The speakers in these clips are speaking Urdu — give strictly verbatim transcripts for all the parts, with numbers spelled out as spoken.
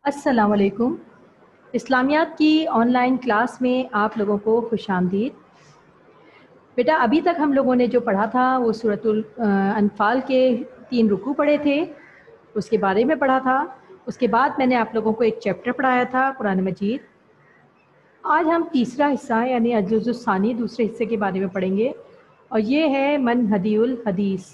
अस्सलाम वालेकुम। इस्लामियात की ऑनलाइन क्लास में आप लोगों को खुश आमदीद। बेटा अभी तक हम लोगों ने जो पढ़ा था वो सूरतुल अ, अनफाल के तीन रुकू पढ़े थे, उसके बारे में पढ़ा था। उसके बाद मैंने आप लोगों को एक चैप्टर पढ़ाया था कुरान मजीद। आज हम तीसरा हिस्सा यानी अजुज़ुस्सानी दूसरे हिस्से के बारे में पढ़ेंगे और ये है मन हदीउल हदीस।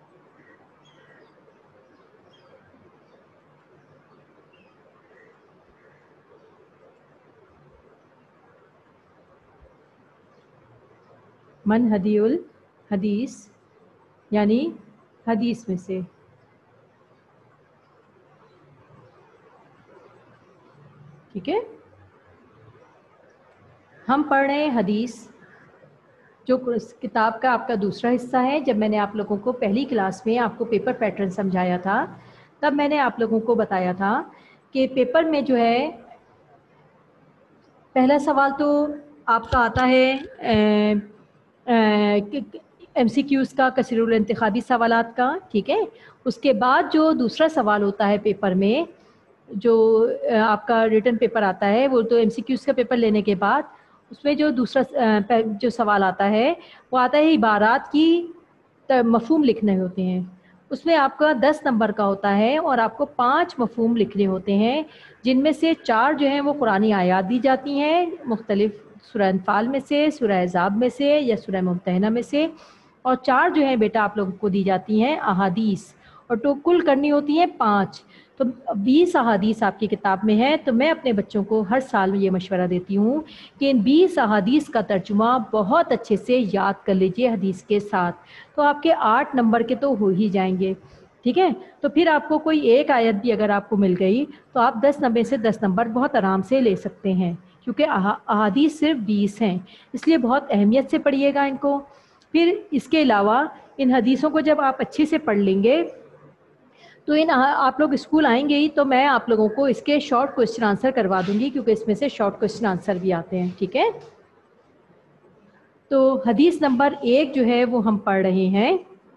मन हदीउल हदीस यानी हदीस में से। ठीक है, हम पढ़ रहे हैं हदीस जो किताब का आपका दूसरा हिस्सा है। जब मैंने आप लोगों को पहली क्लास में आपको पेपर पैटर्न समझाया था तब मैंने आप लोगों को बताया था कि पेपर में जो है पहला सवाल तो आपका आता है एम सी क्यूज़ का, कसीरुल इंतखाबी सवालात का। ठीक है, उसके बाद जो दूसरा सवाल होता है पेपर में, जो आपका रिटन पेपर आता है, वो तो एम सी क्यूज़ का पेपर लेने के बाद उसमें जो दूसरा जो सवाल आता है वो आता है इबारात की मफ़हूम लिखने होते हैं। उसमें आपका दस नंबर का होता है और आपको पांच मफ़हूम लिखने होते हैं, जिनमें से चार जो हैं वो कुरानी आयात दी जाती हैं मुख्तलिफ सूरह अनफाल में से, सूरह अहज़ाब में से या सूरह मुम्तहिना में से, और चार जो हैं बेटा आप लोगों को दी जाती हैं अहादीस, और तो कुल करनी होती हैं पाँच। तो बीस अहादीस आपकी किताब में है। तो मैं अपने बच्चों को हर साल ये मशवरा देती हूँ कि इन बीस अहादीस का तर्जुमा बहुत अच्छे से याद कर लीजिए हदीस के साथ, तो आपके आठ नंबर के तो हो ही जाएंगे। ठीक है, तो फिर आपको कोई एक आयत भी अगर आपको मिल गई तो आप दस नंबर से दस नंबर बहुत आराम से ले सकते हैं, क्योंकि अहादीस सिर्फ बीस हैं, इसलिए बहुत अहमियत से पढ़िएगा इनको। फिर इसके अलावा इन हदीसों को जब आप अच्छे से पढ़ लेंगे तो इन आप लोग स्कूल आएंगे ही तो मैं आप लोगों को इसके शॉर्ट क्वेश्चन आंसर करवा दूंगी, क्योंकि इसमें से शॉर्ट क्वेश्चन आंसर भी आते हैं। ठीक है, तो हदीस नंबर एक जो है वो हम पढ़ रहे हैं।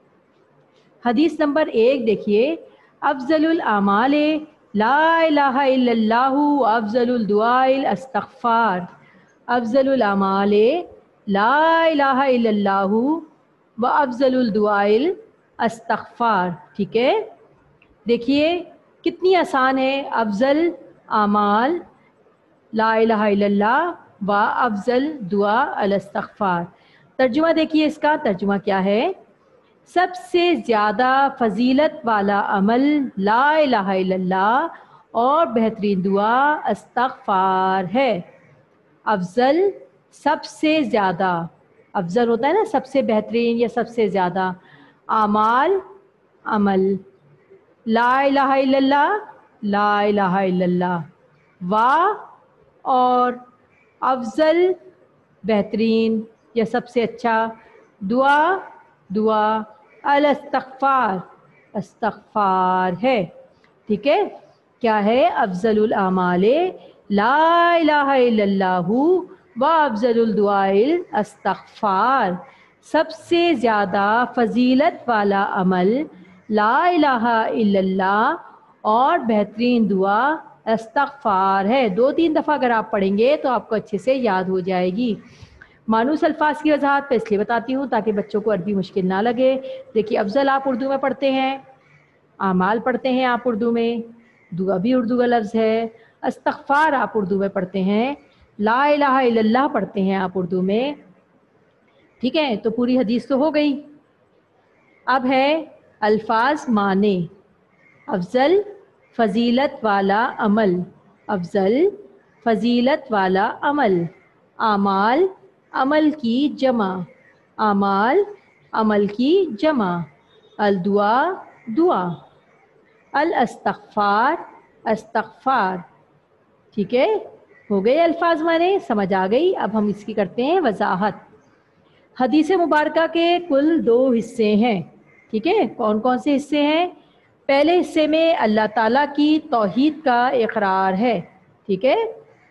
हदीस नंबर एक देखिए, अफजलुल आमाले ला इलाहा इल्लल्लाहु अफजलुल दुआइल अस्तगफार। अफजलुल आमाले ला इलाहा इल्लल्लाहु व अफजलुल दुआइल अस्तगफार। ठीक है, देखिए कितनी आसान है। अफजल आमाल ला इलाहा इल्लल्लाह व अफजल दुआ अल इस्तगफार। तर्जुमा देखिए, इसका तर्जुमा क्या है? सबसे ज़्यादा फजीलत वाला अमल ला इलाहा इल्लल्लाह और बेहतरीन दुआ इस्तगफार है। अफजल सबसे ज़्यादा, अफजल होता है ना सबसे बेहतरीन या सबसे ज़्यादा, आमाल अमल, ला इलाहा इल्लल्लाह ला इलाहा इल्लल्लाह, वा और अफजल बेहतरीन या सबसे अच्छा, दुआ दुआ अल इस्तगफार इस्तगफार है। ठीक है, क्या है? अफजलुल आमाले ला इलाहा इल्लल्लाहु व अफजलुल दुआइल इस्तगफार। सबसे ज़्यादा फजीलत वाला अमल ला इलाहा इल्लल्लाह और बेहतरीन दुआ इस्तगफार है। दो तीन दफ़ा अगर आप पढ़ेंगे तो आपको अच्छे से याद हो जाएगी। मानूस अल्फाज की वजाहत पे इसलिए बताती हूँ ताकि बच्चों को अरबी मुश्किल ना लगे। देखिए, अफजल आप उर्दू में पढ़ते हैं, आमाल पढ़ते हैं आप उर्दू में, दुआ भी उर्दू का लफ्ज़ है, इस्तगफार आप उर्दू में पढ़ते हैं, ला इलाहा इल्लल्लाह पढ़ते हैं आप उर्दू में। ठीक है, तो पूरी हदीस तो हो गई। अब है अल्फाज माने। अफजल फजीलत वाला अमल, अफजल फजीलत वाला अमल, आमाल अमल की जमा, आमाल अमल की जमा, अल दुआ दुआ, अल इस्तगफार इस्तगफार। ठीक है, हो गए अल्फाज माने, समझ आ गई। अब हम इसकी करते हैं वजाहत। हदीस मुबारका के कुल दो हिस्से हैं। ठीक है, कौन कौन से हिस्से हैं? पहले हिस्से में अल्लाह ताला की तौहीद का इकरार है। ठीक है,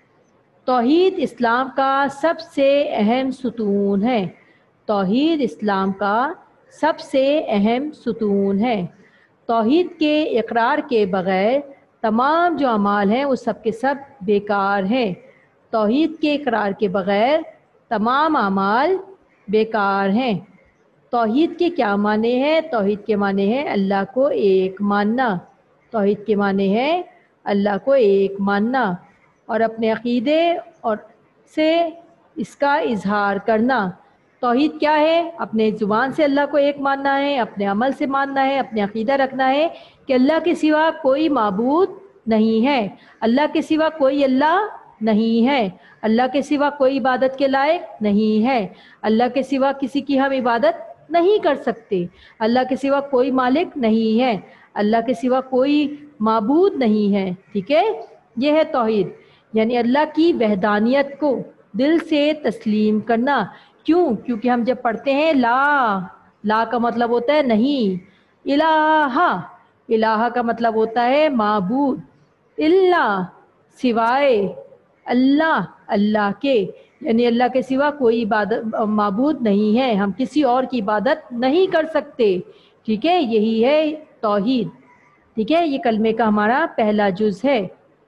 तौहीद इस्लाम का सबसे अहम सुतून है, तौहीद इस्लाम का सबसे अहम सुतून है। तौहीद के इकरार के बग़ैर تمام جو اعمال ہیں وہ سب کے سب بیکار ہیں۔ توحید کے اقرار کے بغیر تمام اعمال بیکار ہیں۔ توحید کے کیا معنی ہیں؟ توحید کے معنی ہیں اللہ کو ایک ماننا۔ توحید کے معنی ہیں اللہ کو ایک ماننا اور اپنے عقیدے اور سے اس کا اظہار کرنا۔ توحید کیا ہے؟ اپنے زبان سے اللہ کو ایک ماننا ہے، اپنے عمل سے ماننا ہے، اپنے عقیدہ رکھنا ہے کہ اللہ کے سوا کوئی معبود نہیں ہے، اللہ کے سوا کوئی اللہ نہیں ہے، اللہ کے سوا کوئی عبادت کے لائق نہیں ہے، اللہ کے سوا کسی کی ہم عبادت نہیں کر سکتے، اللہ کے سوا کوئی مالک نہیں ہے، اللہ کے سوا کوئی معبود نہیں ہے۔ ٹھیک ہے، یہ ہے توحید، یعنی اللہ کی وحدانیت کو دل سے تسلیم کرنا۔ کیوں؟ کیونکہ ہم جب پڑھتے ہیں لا، لا کا مطلب ہوتا ہے نہیں، الہ، الہ کا مطلب ہوتا ہے معبود، اللہ سوائے، اللہ اللہ کے، یعنی اللہ کے سوا کوئی عبادت معبود نہیں ہے، ہم کسی اور کی عبادت نہیں کر سکتے۔ ٹھیک ہے، یہی ہے توحید۔ ٹھیک ہے، یہ کلمے کا ہمارا پہلا جز ہے۔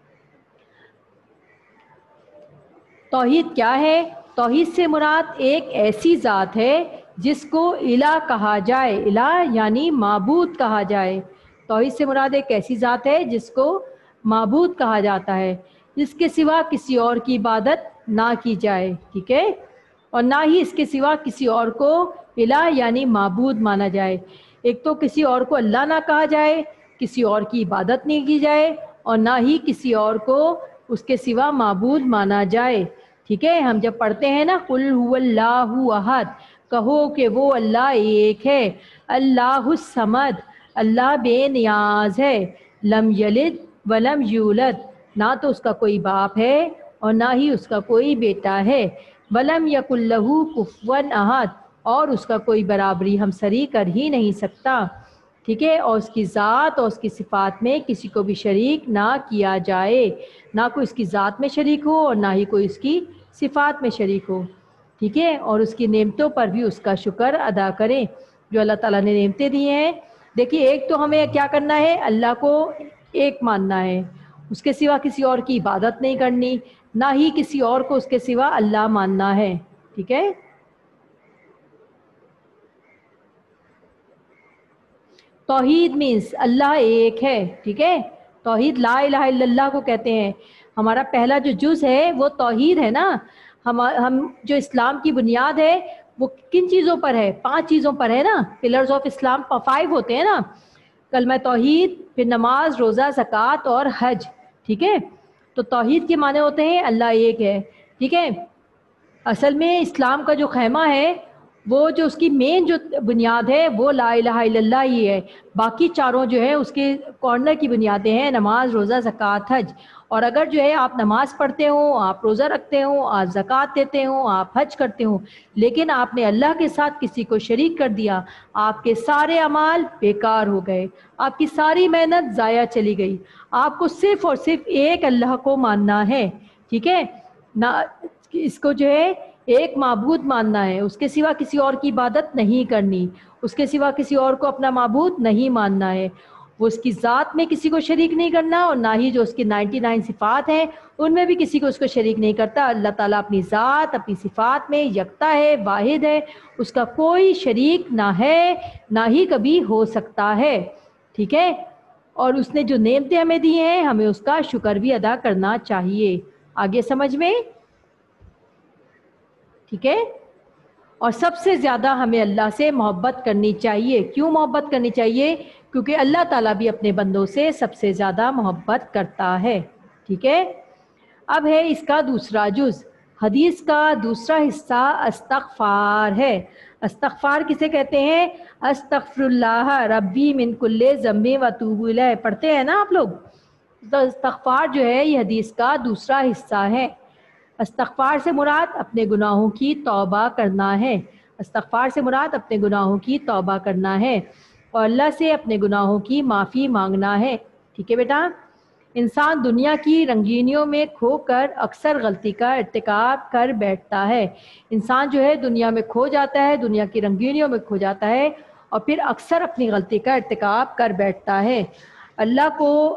توحید کیا ہے؟ توحید سے مراد ایک ایسی ذات ہے جس کو الہ کہا جائے، الہ یعنی معبود کہا جائے۔ توحید سے مراد ایک ایسی ذات ہے جس کو معبود کہا جاتا ہے، جس کے سوا کسی اور کی عبادت نہ کی جائے۔ ٹھیک ہے، اور نہ ہی اس کے سوا کسی اور کو الہ یعنی معبود مانا جائے۔ ایک تو کسی اور کو اللہ نہ کہا جائے، کسی اور کی عبادت نہیں کی جائے، اور نہ ہی کسی اور کو اس کے سوا معبود مانا جائے۔ ٹھیک ہے، ہم جب پڑھتے ہیں نا قل هو اللہ احد، کہو کہ وہ اللہ ایک ہے، اللہ الصمد، اللہ بے نیاز ہے، لم یلد ولم یولد، نہ تو اس کا کوئی باپ ہے اور نہ ہی اس کا کوئی بیٹا ہے، ولم یکن لہ کفوا احد، اور اس کا کوئی برابری ہمسری کر ہی نہیں سکتا۔ ٹھیک ہے، اور اس کی ذات اور اس کی صفات میں کسی کو بھی شریک نہ کیا جائے، نہ کوئی اس کی ذات میں شریک ہو اور نہ ہی کوئی اس کی صفات میں شریک ہو۔ ٹھیک ہے، اور اس کی نعمتوں پر بھی اس کا شکر ادا کریں جو اللہ تعالیٰ نے نعمتیں دی ہیں۔ دیکھیے، ایک تو ہمیں کیا کرنا ہے، اللہ کو ایک ماننا ہے، اس کے سوا کسی اور کی عبادت نہیں کرنی، نہ ہی کسی اور کو اس کے سوا اللہ ماننا ہے۔ ٹھیک ہے، توحید مینس اللہ ایک ہے۔ ٹھیک ہے، توحید لا الہ الا اللہ کو کہتے ہیں۔ ہمارا پہلا جو جز ہے وہ توحید ہے نا۔ ہم ہم جو اسلام کی بنیاد ہے وہ کن چیزوں پر ہے؟ پانچ چیزوں پر ہے نا، پلرز آف اسلام فائیو ہوتے ہیں نا، کلمہ توحید، پھر نماز، روزہ، زکوٰۃ اور حج۔ ٹھیک ہے، تو توحید کے معنی ہوتے ہیں اللہ ایک ہے۔ ٹھیک ہے، اصل میں اسلام کا جو خیمہ ہے، وہ جو اس کی مین جو بنیاد ہے وہ لا الہ الا اللہ ہی ہے، باقی چاروں جو ہے اس کے کارنر کی بنیادیں ہیں نماز، روزہ، زکوٰۃ، حج۔ اور اگر جو ہے آپ نماز پڑھتے ہوں، آپ روزہ رکھتے ہوں، آپ زکوٰۃ دیتے ہوں، آپ حج کرتے ہوں، لیکن آپ نے اللہ کے ساتھ کسی کو شریک کر دیا، آپ کے سارے اعمال بیکار ہو گئے، آپ کی ساری محنت ضائع چلی گئی۔ آپ کو صرف اور صرف ایک اللہ کو ماننا ہے۔ ٹھیک ہے، نہ اس کو جو ہے ایک معبود ماننا ہے، اس کے سوا کسی اور کی عبادت نہیں کرنی، اس کے سوا کسی اور کو اپنا معبود نہیں ماننا ہے، وہ اس کی ذات میں کسی کو شریک نہیں کرنا، اور نہ ہی جو اس کی نائنٹی نائن صفات ہیں ان میں بھی کسی کو اس کو شریک نہیں کرتا۔ اللہ تعالیٰ اپنی ذات، اپنی صفات میں یکتا ہے، واحد ہے، اس کا کوئی شریک نہ ہے، نہ ہی کبھی ہو سکتا ہے۔ ٹھیک ہے، اور اس نے جو نعمتیں ہمیں دی ہیں ہمیں اس کا شکر بھی ادا کرنا چاہیے۔ آگے سمجھ میں؟ ٹھیک ہے، اور سب سے زیادہ ہمیں اللہ سے محبت کرنی چاہیے۔ کیوں محبت کرنی چاہیے؟ کیونکہ اللہ تعالیٰ بھی اپنے بندوں سے سب سے زیادہ محبت کرتا ہے۔ ٹھیک ہے، اب ہے اس کا دوسرا جز۔ حدیث کا دوسرا حصہ استغفار ہے۔ استغفار کسے کہتے ہیں؟ استغفر اللہ ربی من کل ذنب واتوب الیہ، پڑھتے ہیں نا آپ لوگ؟ تو استغفار جو ہے یہ حدیث کا دوسرا حصہ ہے۔ استغفار سے مراد اپنے گناہوں کی توبہ کرنا ہے۔ استغفار سے مراد اپنے گناہوں کی توبہ کرنا ہے اور اللہ سے اپنے گناہوں کی معافی مانگنا ہے۔ ٹھیک ہے بیٹا، انسان دنیا کی رنگینیوں میں کھو کر اکثر غلطی کا ارتکاب کر بیٹھتا ہے۔ انسان جو ہے دنیا میں کھو جاتا ہے، دنیا کی رنگینیوں میں کھو جاتا ہے اور پھر اکثر اپنی غلطی کا ارتکاب کر بیٹھتا ہے۔ اللہ کو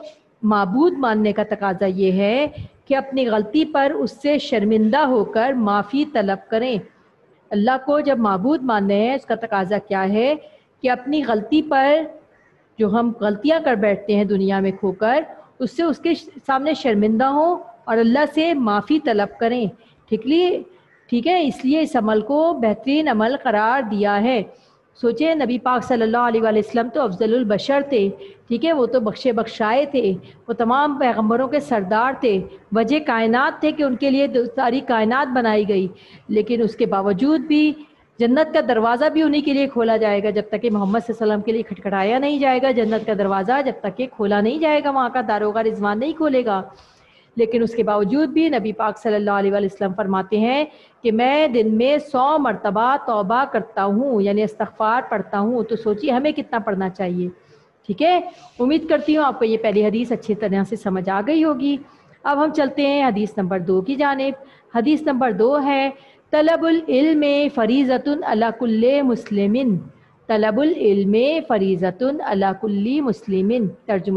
معبود ماننے کا تقاضا یہ ہے کہ اپنی غلطی پر اس سے شرمندہ ہو کر معافی طلب کریں۔ اللہ کو جب معبود ماننے ہیں اس کا تقاضا کیا ہے کہ اپنی غلطی پر، جو ہم غلطیاں کر بیٹھتے ہیں دنیا میں کھو کر، اس سے اس کے سامنے شرمندہ ہوں اور اللہ سے معافی طلب کریں۔ ٹھیک لیے ٹھیک ہے، اس لیے اس عمل کو بہترین عمل قرار دیا ہے۔ سوچیں نبی پاک صلی اللہ علیہ وآلہ وسلم تو افضل البشر تھے، ٹھیک ہے، وہ تو بخشے بخشائے تھے، وہ تمام پیغمبروں کے سردار تھے، وجہ کائنات تھے کہ ان کے لیے ساری کائنات بنائی گئی، لیکن اس کے باوجود بھی جنت کا دروازہ بھی انہی کے لیے کھولا جائے گا جب تک کہ محمد صلی اللہ علیہ وسلم کے لیے کھٹکھٹایا نہیں جائے گا جنت کا دروازہ، جب تک کہ کھولا نہیں جائے گا، وہاں کا داروغہ رضوان نہیں کھولے گا۔ لیکن اس کے باوجود بھی نبی پاک صلی اللہ علیہ وآلہ وسلم فرماتے ہیں کہ میں دن میں سو مرتبہ توبہ کرتا ہوں، یعنی استغفار پڑھتا ہوں۔ تو سوچیے ہمیں کتنا پڑھنا چاہیے، ٹھیک ہے۔ امید کرتی ہوں آپ کو یہ پہلی حدیث اچھی طرح سے سمجھ آ گئی ہوگی۔ اب ہم چلتے ہیں حدیث نمبر دو کی جانب۔ حدیث نمبر دو ہے طلب العلم فریضۃ علی کل مسلم۔ طلب العلم فریضۃ علی کل مسلم۔ ترجمہ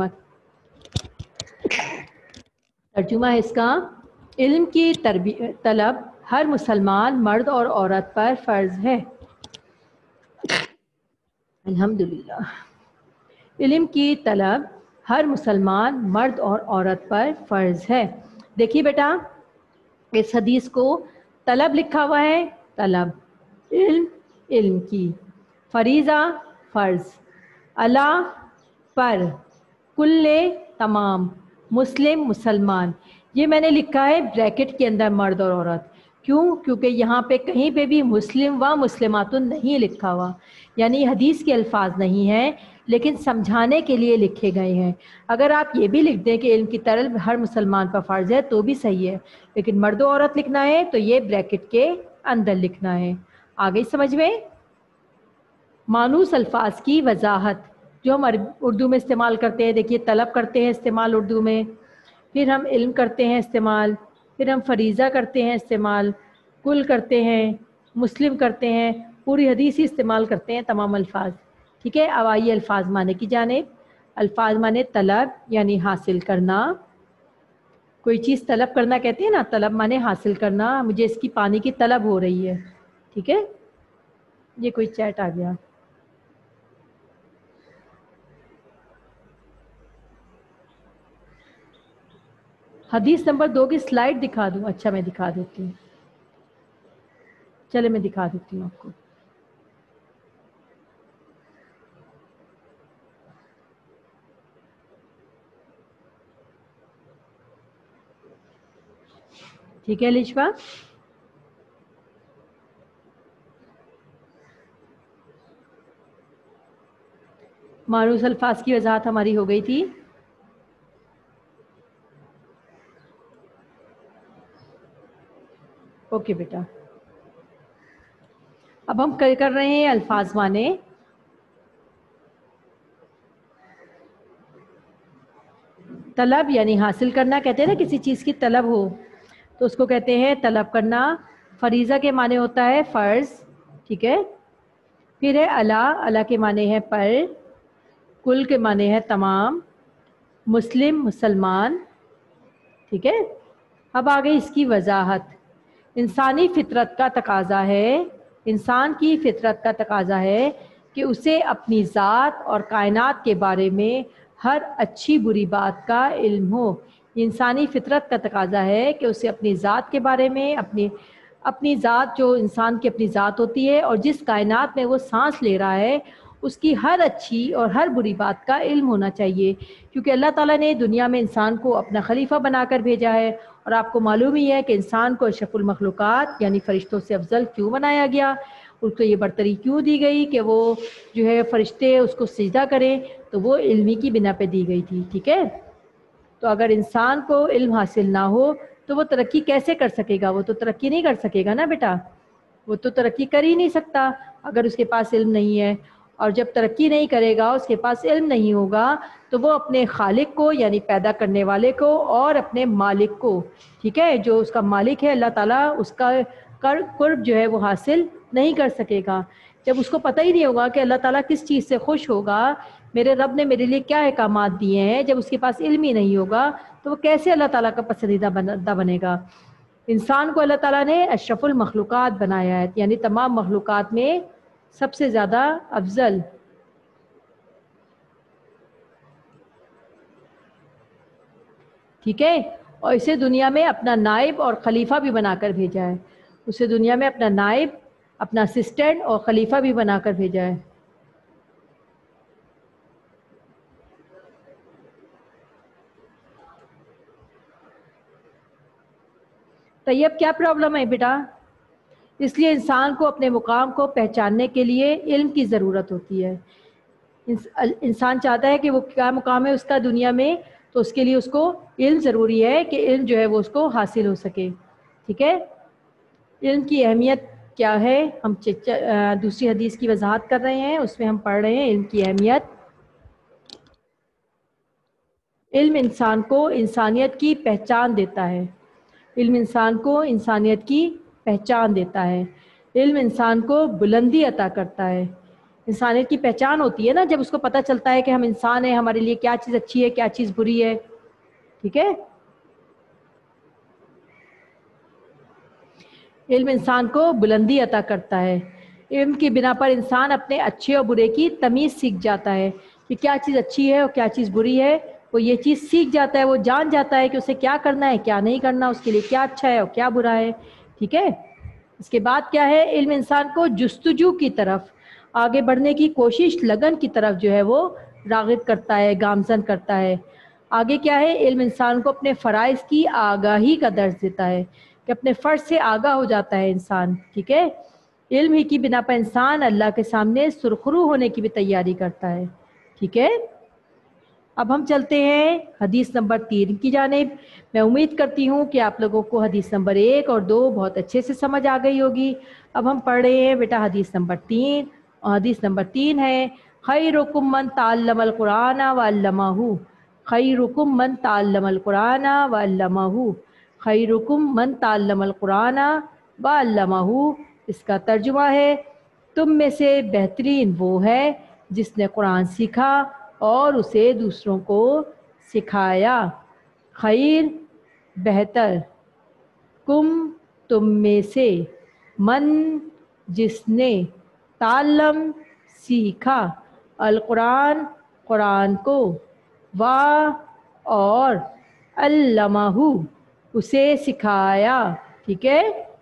ترجمہ ہے اس کا، علم کی طلب ہر مسلمان مرد اور عورت پر فرض ہے۔ الحمدللہ، علم کی طلب ہر مسلمان مرد اور عورت پر فرض ہے۔ دیکھیے بیٹا، اس حدیث کو طلب لکھا ہوا ہے، طلب، علم، علم کی، فریضہ، فرض، علی، پر، کل، تمام، مسلم، مسلمان۔ یہ میں نے لکھا ہے بریکٹ کے اندر مرد اور عورت، کیوں؟ کیونکہ یہاں پہ کہیں پہ بھی مسلم و مسلمات نہیں لکھا ہوا، یعنی حدیث کے الفاظ نہیں ہیں لیکن سمجھانے کے لیے لکھے گئے ہیں۔ اگر آپ یہ بھی لکھ دیں کہ علم کی طلب ہر مسلمان پر فرض ہے تو بھی صحیح ہے، لیکن مرد و عورت لکھنا ہے تو یہ بریکٹ کے اندر لکھنا ہے۔ آگے سمجھ میں؟ مانوس الفاظ کی وضاحت جو ہم اردو میں استعمال کرتے ہیں، دیکھیے طلب کرتے ہیں استعمال اردو میں، پھر ہم علم کرتے ہیں استعمال، پھر ہم فریضہ کرتے ہیں استعمال، کل کرتے ہیں، مسلم کرتے ہیں، پوری حدیث ہی استعمال کرتے ہیں تمام الفاظ، ٹھیک ہے۔ اب آئیے الفاظ معنی کی جانب۔ الفاظ معنی طلب یعنی حاصل کرنا، کوئی چیز طلب کرنا کہتے ہیں نا، طلب معنی حاصل کرنا، مجھے اس کی پانی کی طلب ہو رہی ہے، ٹھیک ہے۔ یہ کوئی چیٹ آ گیا۔ حدیث نمبر دو کی سلائیڈ دکھا دوں؟ اچھا میں دکھا دیتی ہوں، چلے میں دکھا دیتی ہوں آپ کو۔ ٹھیک ہے لشوا، مانوس الفاظ کی وضاحت ہماری ہو گئی تھی۔ اوکے بیٹا، اب ہم کر رہے ہیں الفاظ معنی۔ طلب یعنی حاصل کرنا، کہتے ہیں نا کسی چیز کی طلب ہو تو اس کو کہتے ہیں طلب کرنا۔ فریضہ کے معنی ہوتا ہے فرض، ٹھیک ہے۔ پھر ہے علی، علی کے معنی ہے پر، کل کے معنی ہے تمام، مسلم مسلمان، ٹھیک ہے۔ اب آگے اس کی وضاحت۔ انسانی فطرت کا تقاضا ہے، انسان کی فطرت کا تقاضا ہے کہ اسے اپنی ذات اور کائنات کے بارے میں ہر اچھی بری بات کا علم ہو۔ انسانی فطرت کا تقاضا ہے کہ اسے اپنی ذات کے بارے میں، اپنی اپنی ذات جو انسان کی اپنی ذات ہوتی ہے اور جس کائنات میں وہ سانس لے رہا ہے اس کی ہر اچھی اور ہر بری بات کا علم ہونا چاہیے، کیونکہ اللہ تعالیٰ نے دنیا میں انسان کو اپنا خلیفہ بنا کر بھیجا ہے، اور آپ کو معلوم ہی ہے کہ انسان کو اشرف المخلوقات یعنی فرشتوں سے افضل کیوں بنایا گیا، اس کو یہ برتری کیوں دی گئی کہ وہ جو ہے فرشتے اس کو سجدہ کریں، تو وہ علمی کی بنا پہ دی گئی تھی، ٹھیک ہے۔ تو اگر انسان کو علم حاصل نہ ہو تو وہ ترقی کیسے کر سکے گا؟ وہ تو ترقی نہیں کر سکے گا نا بیٹا، وہ تو ترقی کر ہی نہیں سکتا اگر اس کے پاس علم نہیں ہے، اور جب ترقی نہیں کرے گا، اس کے پاس علم نہیں ہوگا، تو وہ اپنے خالق کو یعنی پیدا کرنے والے کو اور اپنے مالک کو، ٹھیک ہے، جو اس کا مالک ہے اللہ تعالیٰ، اس کا قرب جو ہے وہ حاصل نہیں کر سکے گا۔ جب اس کو پتہ ہی نہیں ہوگا کہ اللہ تعالیٰ کس چیز سے خوش ہوگا، میرے رب نے میرے لیے کیا احکامات دیے ہیں، جب اس کے پاس علم ہی نہیں ہوگا تو وہ کیسے اللہ تعالیٰ کا پسندیدہ بندہ بنے گا؟ انسان کو اللہ تعالیٰ نے اشرف المخلوقات بنایا ہے، یعنی تمام مخلوقات میں سب سے زیادہ افضل۔ ٹھیک ہے، اور اسے دنیا میں اپنا نائب اور خلیفہ بھی بنا کر بھیجا ہے، اسے دنیا میں اپنا نائب، اپنا اسسٹنٹ اور خلیفہ بھی بنا کر بھیجا ہے۔ طیب کیا پرابلم ہے بیٹا؟ اس لیے انسان کو اپنے مقام کو پہچاننے کے لیے علم کی ضرورت ہوتی ہے۔ انسان چاہتا ہے کہ وہ کیا مقام ہے اس کا دنیا میں، تو اس کے لیے اس کو علم ضروری ہے کہ علم جو ہے وہ اس کو حاصل ہو سکے۔ ٹھیک ہے، علم کی اہمیت کیا ہے؟ ہم دوسری حدیث کی وضاحت کر رہے ہیں، اس میں ہم پڑھ رہے ہیں علم کی اہمیت۔ علم انسان کو انسانیت کی پہچان دیتا ہے، علم انسان کو انسانیت کی پہچان دیتا ہے، علم انسان کو بلندی عطا کرتا ہے۔ انسانیت کی پہچان ہوتی ہے نا جب اس کو پتہ چلتا ہے کہ ہم انسان ہیں، ہمارے لیے کیا چیز اچھی ہے کیا چیز بری ہے۔ ٹھیک ہے، علم انسان کو بلندی عطا کرتا ہے، علم کی بنا پر انسان اپنے اچھے اور برے کی تمیز سیکھ جاتا ہے کہ کیا چیز اچھی ہے اور کیا چیز بری ہے، وہ یہ چیز سیکھ جاتا ہے، وہ جان جاتا ہے کہ اسے کیا کرنا ہے کیا نہیں کرنا، اس کے لیے کیا اچھا ہے اور کیا برا ہے۔ ٹھیک ہے، اس کے بعد کیا ہے؟ علم انسان کو جستجو کی طرف، آگے بڑھنے کی کوشش، لگن کی طرف جو ہے وہ راغب کرتا ہے، گامزن کرتا ہے۔ آگے کیا ہے؟ علم انسان کو اپنے فرائض کی آگاہی کا درس دیتا ہے کہ اپنے فرض سے آگاہ ہو جاتا ہے انسان۔ ٹھیک ہے، علم ہی کی بنا پر انسان اللہ کے سامنے سرخرو ہونے کی بھی تیاری کرتا ہے۔ ٹھیک ہے، اب ہم چلتے ہیں حدیث نمبر تین کی جانب۔ میں امید کرتی ہوں کہ آپ لوگوں کو حدیث نمبر ایک اور دو بہت اچھے سے سمجھ آ گئی ہوگی۔ اب ہم پڑھ رہے ہیں بیٹا حدیث نمبر تین، اور حدیث نمبر تین ہے خیرکم من تعلم القرآن وعلمہ، خیرکم من تعلم القرآن وعلمہ، خیرکم من تعلم القرآن وعلمہ۔ اس کا ترجمہ ہے تم میں سے بہترین وہ ہے جس نے قرآن سیکھا اور اسے دوسروں کو سکھایا۔ خیر بہتر، کم تم میں سے، من جس نے، تعلم سیکھا، القرآن قرآن کو، وا اور، علمہ اسے سکھایا۔ ٹھیک ہے،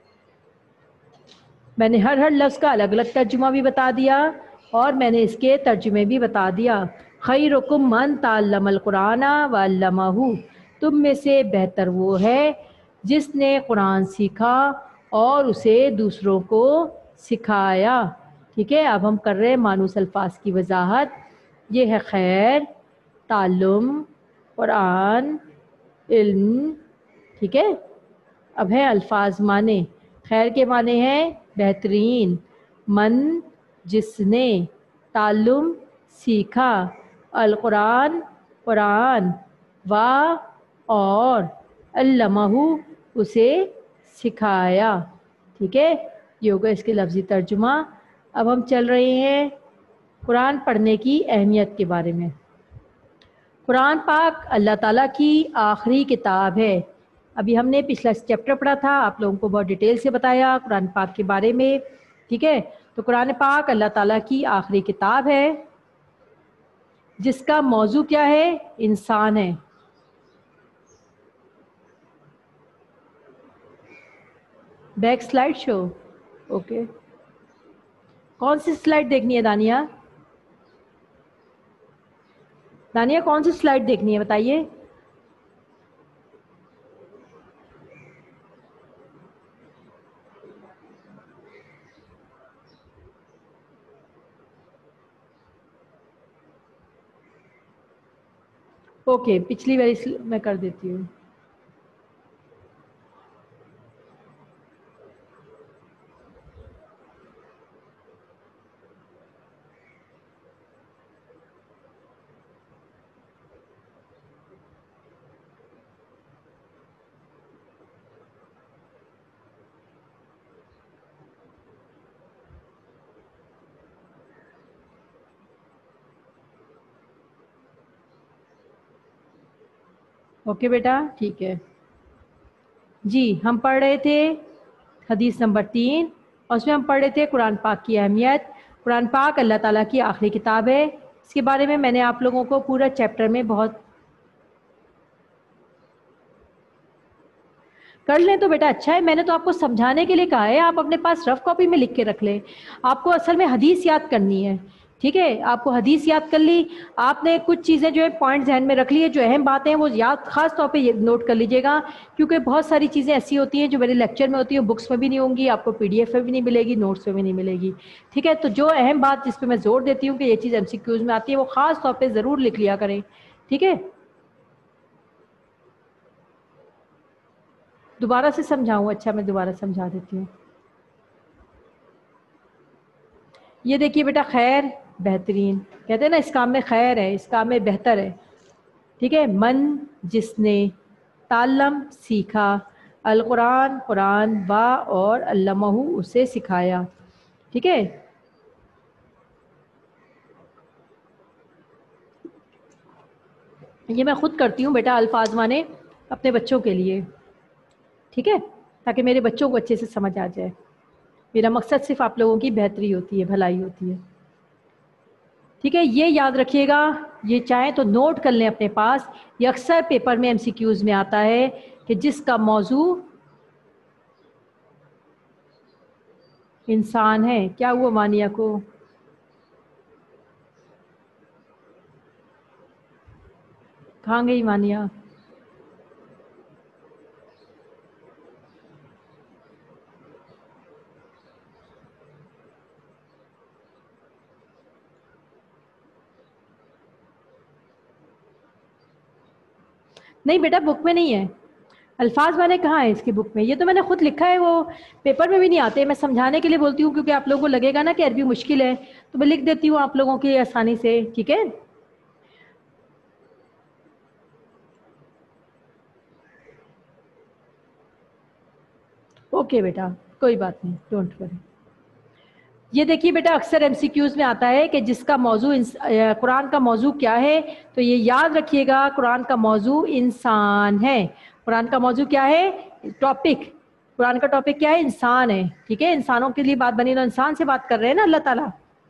میں نے ہر ہر لفظ کا الگ الگ ترجمہ بھی بتا دیا اور میں نے اس کے ترجمے بھی بتا دیا۔ خیرکم من تعلم القرآن وعلمہ، تم میں سے بہتر وہ ہے جس نے قرآن سیکھا اور اسے دوسروں کو سکھایا۔ ٹھیک ہے، اب ہم کر رہے ہیں مانوس الفاظ کی وضاحت۔ یہ ہے خیر، تعلم، قرآن، علم۔ ٹھیک ہے، اب ہے الفاظ معنی۔ خیر کے معنی ہیں بہترین، من جس نے، تعلم سیکھا، القرآن قرآن، وا اور، علمہ اسے سکھایا۔ ٹھیک ہے، یہ ہوگا اس کے لفظی ترجمہ۔ اب ہم چل رہے ہیں قرآن پڑھنے کی اہمیت کے بارے میں۔ قرآن پاک اللہ تعالیٰ کی آخری کتاب ہے۔ ابھی ہم نے پچھلا چیپٹر پڑھا تھا، آپ لوگوں کو بہت ڈیٹیل سے بتایا قرآن پاک کے بارے میں۔ ٹھیک ہے، تو قرآن پاک اللہ تعالیٰ کی آخری کتاب ہے جس کا موضوع کیا ہے؟ انسان ہے۔ بیک سلائیڈ شو، اوکے، کون سی سلائیڈ دیکھنی ہے دانیہ؟ دانیہ کون سی سلائیڈ دیکھنی ہے بتائیے؟ اوکے، پچھلی والی میں کر دیتی ہوں۔ اوکے بیٹا ٹھیک ہے جی. ہم پڑھ رہے تھے حدیث نمبر تین اور اس میں ہم پڑھ رہے تھے قرآن پاک کی اہمیت. قرآن پاک اللہ تعالیٰ کی آخری کتاب ہے. اس کے بارے میں میں نے آپ لوگوں کو پورا چیپٹر میں بہت کر لیں تو بیٹا اچھا ہے. میں نے تو آپ کو سمجھانے کے لیے کہا ہے, آپ اپنے پاس رف کاپی میں لکھ کے رکھ لیں. آپ کو اصل میں حدیث یاد کرنی ہے, ٹھیک ہے. آپ کو حدیث یاد کر لی, آپ نے کچھ چیزیں جو ہے پوائنٹ ذہن میں رکھ لی ہے, جو اہم باتیں ہیں وہ یاد خاص طور پہ نوٹ کر لیجیے گا, کیونکہ بہت ساری چیزیں ایسی ہوتی ہیں جو میرے لیکچر میں ہوتی ہیں, بکس میں بھی نہیں ہوں گی, آپ کو پی ڈی ایف میں بھی نہیں ملے گی, نوٹس میں بھی نہیں ملے گی, ٹھیک ہے. تو جو اہم بات جس پہ میں زور دیتی ہوں کہ یہ چیز ایم سی کیوز میں آتی ہے, وہ خاص طور پہ ضرور لکھ لیا کریں, ٹھیک ہے. دوبارہ سے سمجھاؤں؟ اچھا میں دوبارہ سمجھا دیتی ہوں. یہ دیکھیے بیٹا, خیر بہترین کہتے ہیں نا, اس کام میں خیر ہے, اس کام میں بہتر ہے, ٹھیک ہے. من جس نے تعلم سیکھا, القرآن قرآن با اور علمہ اسے سکھایا, ٹھیک ہے. یہ میں خود کرتی ہوں بیٹا الفاظ مانے اپنے بچوں کے لیے, ٹھیک ہے, تاکہ میرے بچوں کو اچھے سے سمجھ آ جائے. میرا مقصد صرف آپ لوگوں کی بہتری ہوتی ہے, بھلائی ہوتی ہے, ٹھیک ہے. یہ یاد رکھیے گا, یہ چاہیں تو نوٹ کر لیں اپنے پاس. یہ اکثر پیپر میں ایم سی کیوز میں آتا ہے کہ جس کا موضوع انسان ہے. کیا ہوا مانیہ کو؟ کہاں گئی مانیہ؟ نہیں بیٹا بک میں نہیں ہے, الفاظ میں نے کہاں ہے اس کی بک میں, یہ تو میں نے خود لکھا ہے, وہ پیپر میں بھی نہیں آتے. میں سمجھانے کے لیے بولتی ہوں کیونکہ آپ لوگوں کو لگے گا نا کہ عربی مشکل ہے, تو میں لکھ دیتی ہوں آپ لوگوں کی آسانی سے, ٹھیک ہے. اوکے بیٹا کوئی بات نہیں, ڈونٹ وری. یہ دیکھیے بیٹا, اکثر ایم سی کیوز میں آتا ہے کہ جس کا موضوع قرآن کا موضوع کیا ہے, تو یہ یاد رکھیے گا قرآن کا موضوع انسان ہے. قرآن کا موضوع کیا ہے؟ ٹاپک. قرآن کا ٹاپک کیا ہے؟ انسان ہے, ٹھیک ہے. انسانوں کے لیے بات بنی, تو انسان سے بات کر رہے ہیں نا اللہ تعالیٰ.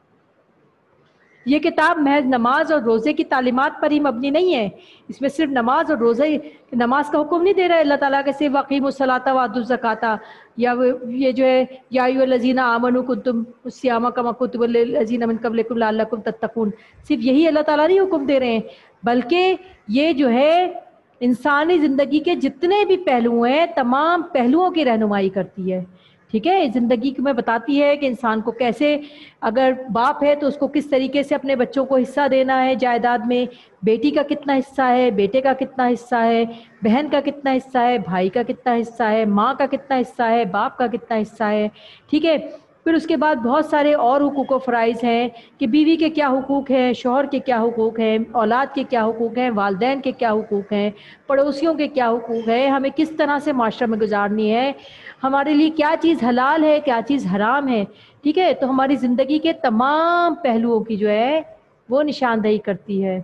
یہ کتاب محض نماز اور روزے کی تعلیمات پر ہی مبنی نہیں ہے. اس میں صرف نماز اور روزے, نماز کا حکم نہیں دے رہا ہے اللہ تعالیٰ, کہ صرف وقیم الصلاۃ وآتوا الزکاۃ, یا یہ جو ہے یا ایھا الذین آمنوا کنتم الصیام کما کتب علی الذین من قبلکم لعلکم تتقون, صرف یہی اللہ تعالیٰ نہیں حکم دے رہے ہیں, بلکہ یہ جو ہے انسانی زندگی کے جتنے بھی پہلو ہیں تمام پہلوؤں کی رہنمائی کرتی ہے, ٹھیک ہے. زندگی میں بتاتی ہے کہ انسان کو کیسے, اگر باپ ہے تو اس کو کس طریقے سے اپنے بچوں کو حصہ دینا ہے جائیداد میں, بیٹی کا کتنا حصہ ہے, بیٹے کا کتنا حصہ ہے, بہن کا کتنا حصہ ہے, بھائی کا کتنا حصہ ہے, ماں کا کتنا حصہ ہے, باپ کا کتنا حصہ ہے, ٹھیک ہے. پھر اس کے بعد بہت سارے اور حقوق و فرائض ہیں کہ بیوی کے کیا حقوق ہیں, شوہر کے کیا حقوق ہیں, اولاد کے کیا حقوق ہیں, والدین کے کیا حقوق ہیں, پڑوسیوں کے کیا حقوق ہیں, ہمیں کس طرح سے معاشرہ میں گزارنی ہے, ہمارے لیے کیا چیز حلال ہے, کیا چیز حرام ہے, ٹھیک ہے. تو ہماری زندگی کے تمام پہلوؤں کی جو ہے وہ نشاندہی کرتی ہے.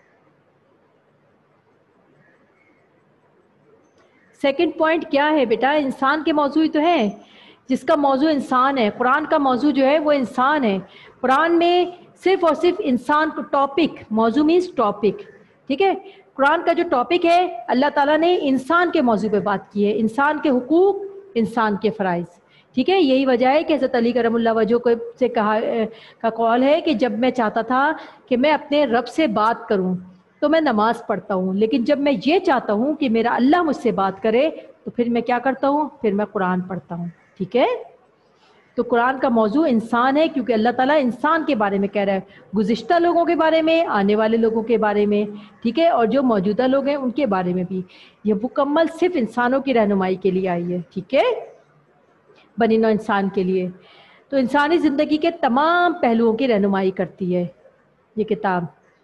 سیکنڈ پوائنٹ کیا ہے بیٹا؟ انسان کے موضوع ہی تو ہے, جس کا موضوع انسان ہے. قرآن کا موضوع جو ہے وہ انسان ہے. قرآن میں صرف اور صرف انسان کو ٹاپک, موضوع مینس ٹاپک, ٹھیک ہے. قرآن کا جو ٹاپک ہے اللہ تعالیٰ نے انسان کے موضوع پہ بات کی ہے, انسان کے حقوق, انسان کے فرائض, ٹھیک ہے. یہی وجہ ہے کہ حضرت علی کرم اللہ وجہ کو سے کہا کا قول ہے کہ جب میں چاہتا تھا کہ میں اپنے رب سے بات کروں تو میں نماز پڑھتا ہوں, لیکن جب میں یہ چاہتا ہوں کہ میرا اللہ مجھ سے بات کرے تو پھر میں کیا کرتا ہوں, پھر میں قرآن پڑھتا ہوں, ٹھیک ہے. تو قرآن کا موضوع انسان ہے, کیونکہ اللہ تعالیٰ انسان کے بارے میں کہہ رہا ہے, گزشتہ لوگوں کے بارے میں, آنے والے لوگوں کے بارے میں, ٹھیک ہے, اور جو موجودہ لوگ ہیں ان کے بارے میں بھی. یہ مکمل صرف انسانوں کی رہنمائی کے لیے آئی ہے, ٹھیک ہے, بنی نوع انسان کے لیے. تو انسانی زندگی کے تمام پہلوؤں کی رہنمائی کرتی ہے یہ کتاب.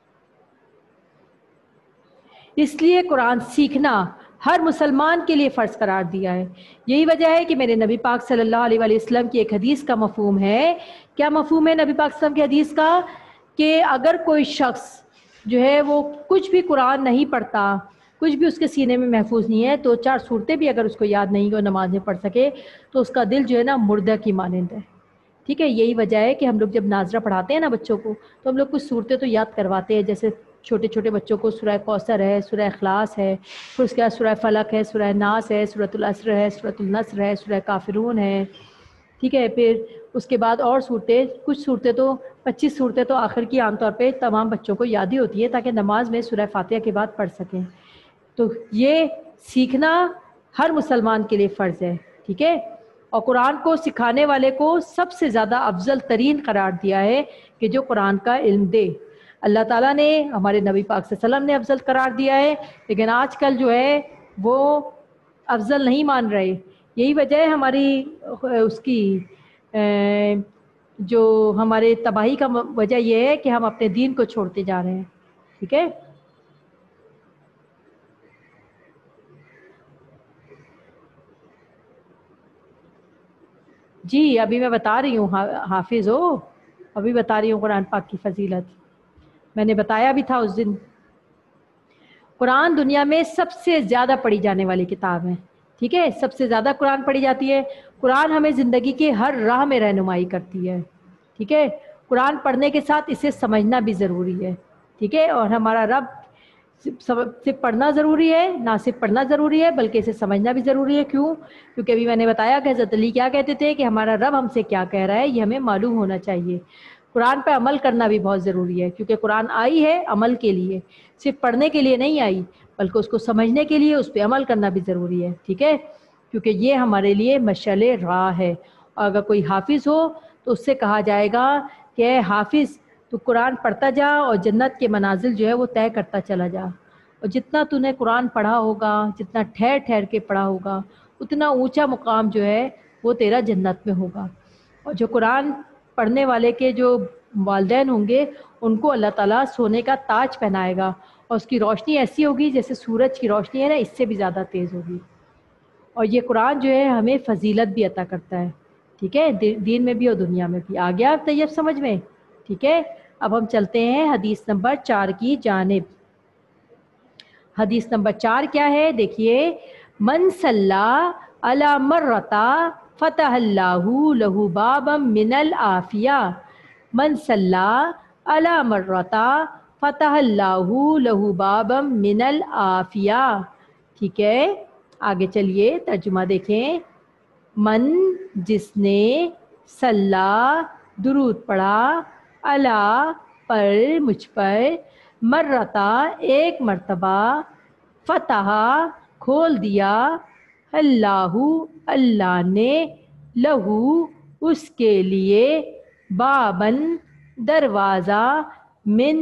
اس لیے قرآن سیکھنا ہر مسلمان کے لیے فرض قرار دیا ہے. یہی وجہ ہے کہ میرے نبی پاک صلی اللہ علیہ وآلہ وسلم کی ایک حدیث کا مفہوم ہے. کیا مفہوم ہے نبی پاک صلی اللہ علیہ وسلم کی حدیث کا؟ کہ اگر کوئی شخص جو ہے وہ کچھ بھی قرآن نہیں پڑھتا, کچھ بھی اس کے سینے میں محفوظ نہیں ہے، تو چار صورتیں بھی اگر اس کو یاد نہیں ہو نماز میں پڑھ سکے تو اس کا دل جو ہے نا مردہ کی مانند ہے، ٹھیک ہے۔ یہی وجہ ہے کہ ہم لوگ جب ناظرہ پڑھاتے ہیں نا بچوں کو تو ہم لوگ کچھ صورتیں تو یاد کرواتے ہیں، جیسے چھوٹے چھوٹے بچوں کو سورہ کوثر ہے، سورہ اخلاص ہے، پھر اس کے بعد سورہ فلق ہے، سورہ ناس ہے، سورۃ العصر ہے، سورۃ النصر ہے، سورہ کافرون ہے، ٹھیک ہے۔ پھر اس کے بعد اور صورتیں، کچھ صورتیں تو پچیس صورتیں تو آخر کی عام طور پہ تمام بچوں کو یاد ہی ہوتی ہے تاکہ نماز میں سورہ فاتحہ کے بعد پڑھ سکیں۔ تو یہ سیکھنا ہر مسلمان کے لیے فرض ہے، ٹھیک ہے۔ اور قرآن کو سکھانے والے کو سب سے زیادہ افضل ترین قرار دیا ہے کہ جو قرآن کا علم دے۔ اللہ تعالیٰ نے، ہمارے نبی پاک صلی اللہ علیہ وسلم نے افضل قرار دیا ہے، لیکن آج کل جو ہے وہ افضل نہیں مان رہے۔ یہی وجہ ہے ہماری اس کی جو ہمارے تباہی کا وجہ یہ ہے کہ ہم اپنے دین کو چھوڑتے جا رہے ہیں، ٹھیک ہے۔ جی ابھی میں بتا رہی ہوں، حافظ ہو، ابھی بتا رہی ہوں قرآن پاک کی فضیلت، میں نے بتایا بھی تھا اس دن۔ قرآن دنیا میں سب سے زیادہ پڑھی جانے والی کتاب ہے، ٹھیک ہے، سب سے زیادہ قرآن پڑھی جاتی ہے۔ قرآن ہمیں زندگی کے ہر راہ میں رہنمائی کرتی ہے، ٹھیک ہے۔ قرآن پڑھنے کے ساتھ اسے سمجھنا بھی ضروری ہے، ٹھیک ہے۔ اور ہمارا رب صرف پڑھنا ضروری ہے، نہ صرف پڑھنا ضروری ہے بلکہ اسے سمجھنا بھی ضروری ہے۔ کیوں؟ کیونکہ ابھی میں نے بتایا کہ حضرت علی کیا کہتے تھے کہ ہمارا رب ہم سے کیا کہہ رہا ہے یہ ہمیں معلوم ہونا چاہیے۔ قرآن پہ عمل کرنا بھی بہت ضروری ہے، کیونکہ قرآن آئی ہے عمل کے لیے، صرف پڑھنے کے لیے نہیں آئی بلکہ اس کو سمجھنے کے لیے، اس پہ عمل کرنا بھی ضروری ہے، ٹھیک ہے۔ کیونکہ یہ ہمارے لیے مشعل راہ ہے۔ اور اگر کوئی حافظ ہو تو اس سے کہا جائے گا کہ اے حافظ تو قرآن پڑھتا جا اور جنت کے منازل جو ہے وہ طے کرتا چلا جا، اور جتنا تو نے قرآن پڑھا ہوگا، جتنا ٹھہر ٹھہر کے پڑھا ہوگا، اتنا اونچا مقام جو ہے وہ تیرا جنت میں ہوگا۔ اور جو قرآن پڑھنے والے کے جو والدین ہوں گے ان کو اللہ تعالیٰ سونے کا تاج پہنائے گا، اور اس کی روشنی ایسی ہوگی جیسے سورج کی روشنی ہے نا، اس سے بھی زیادہ تیز ہوگی۔ اور یہ قرآن جو ہے ہمیں فضیلت بھی عطا کرتا ہے، ٹھیک ہے، دین میں بھی اور دنیا میں بھی۔ آ گیا طیب سمجھ میں؟ ٹھیک ہے۔ اب ہم چلتے ہیں حدیث نمبر چار کی جانب۔ حدیث نمبر چار کیا ہے؟ دیکھیے، من صلی علی مرتا فتح اللہ لہ بابا من العافیہ، من صلی علی مرتا فتح اللہ لہ بابا من العافیہ، ٹھیک ہے۔ آگے چلیے ترجمہ دیکھیں۔ من جس نے، صلی درود پڑھا، علی پر مجھ پر، مرتا ایک مرتبہ، فتح کھول دیا، اللہ اللہ نے، لہو اس کے لیے، بابن دروازہ، من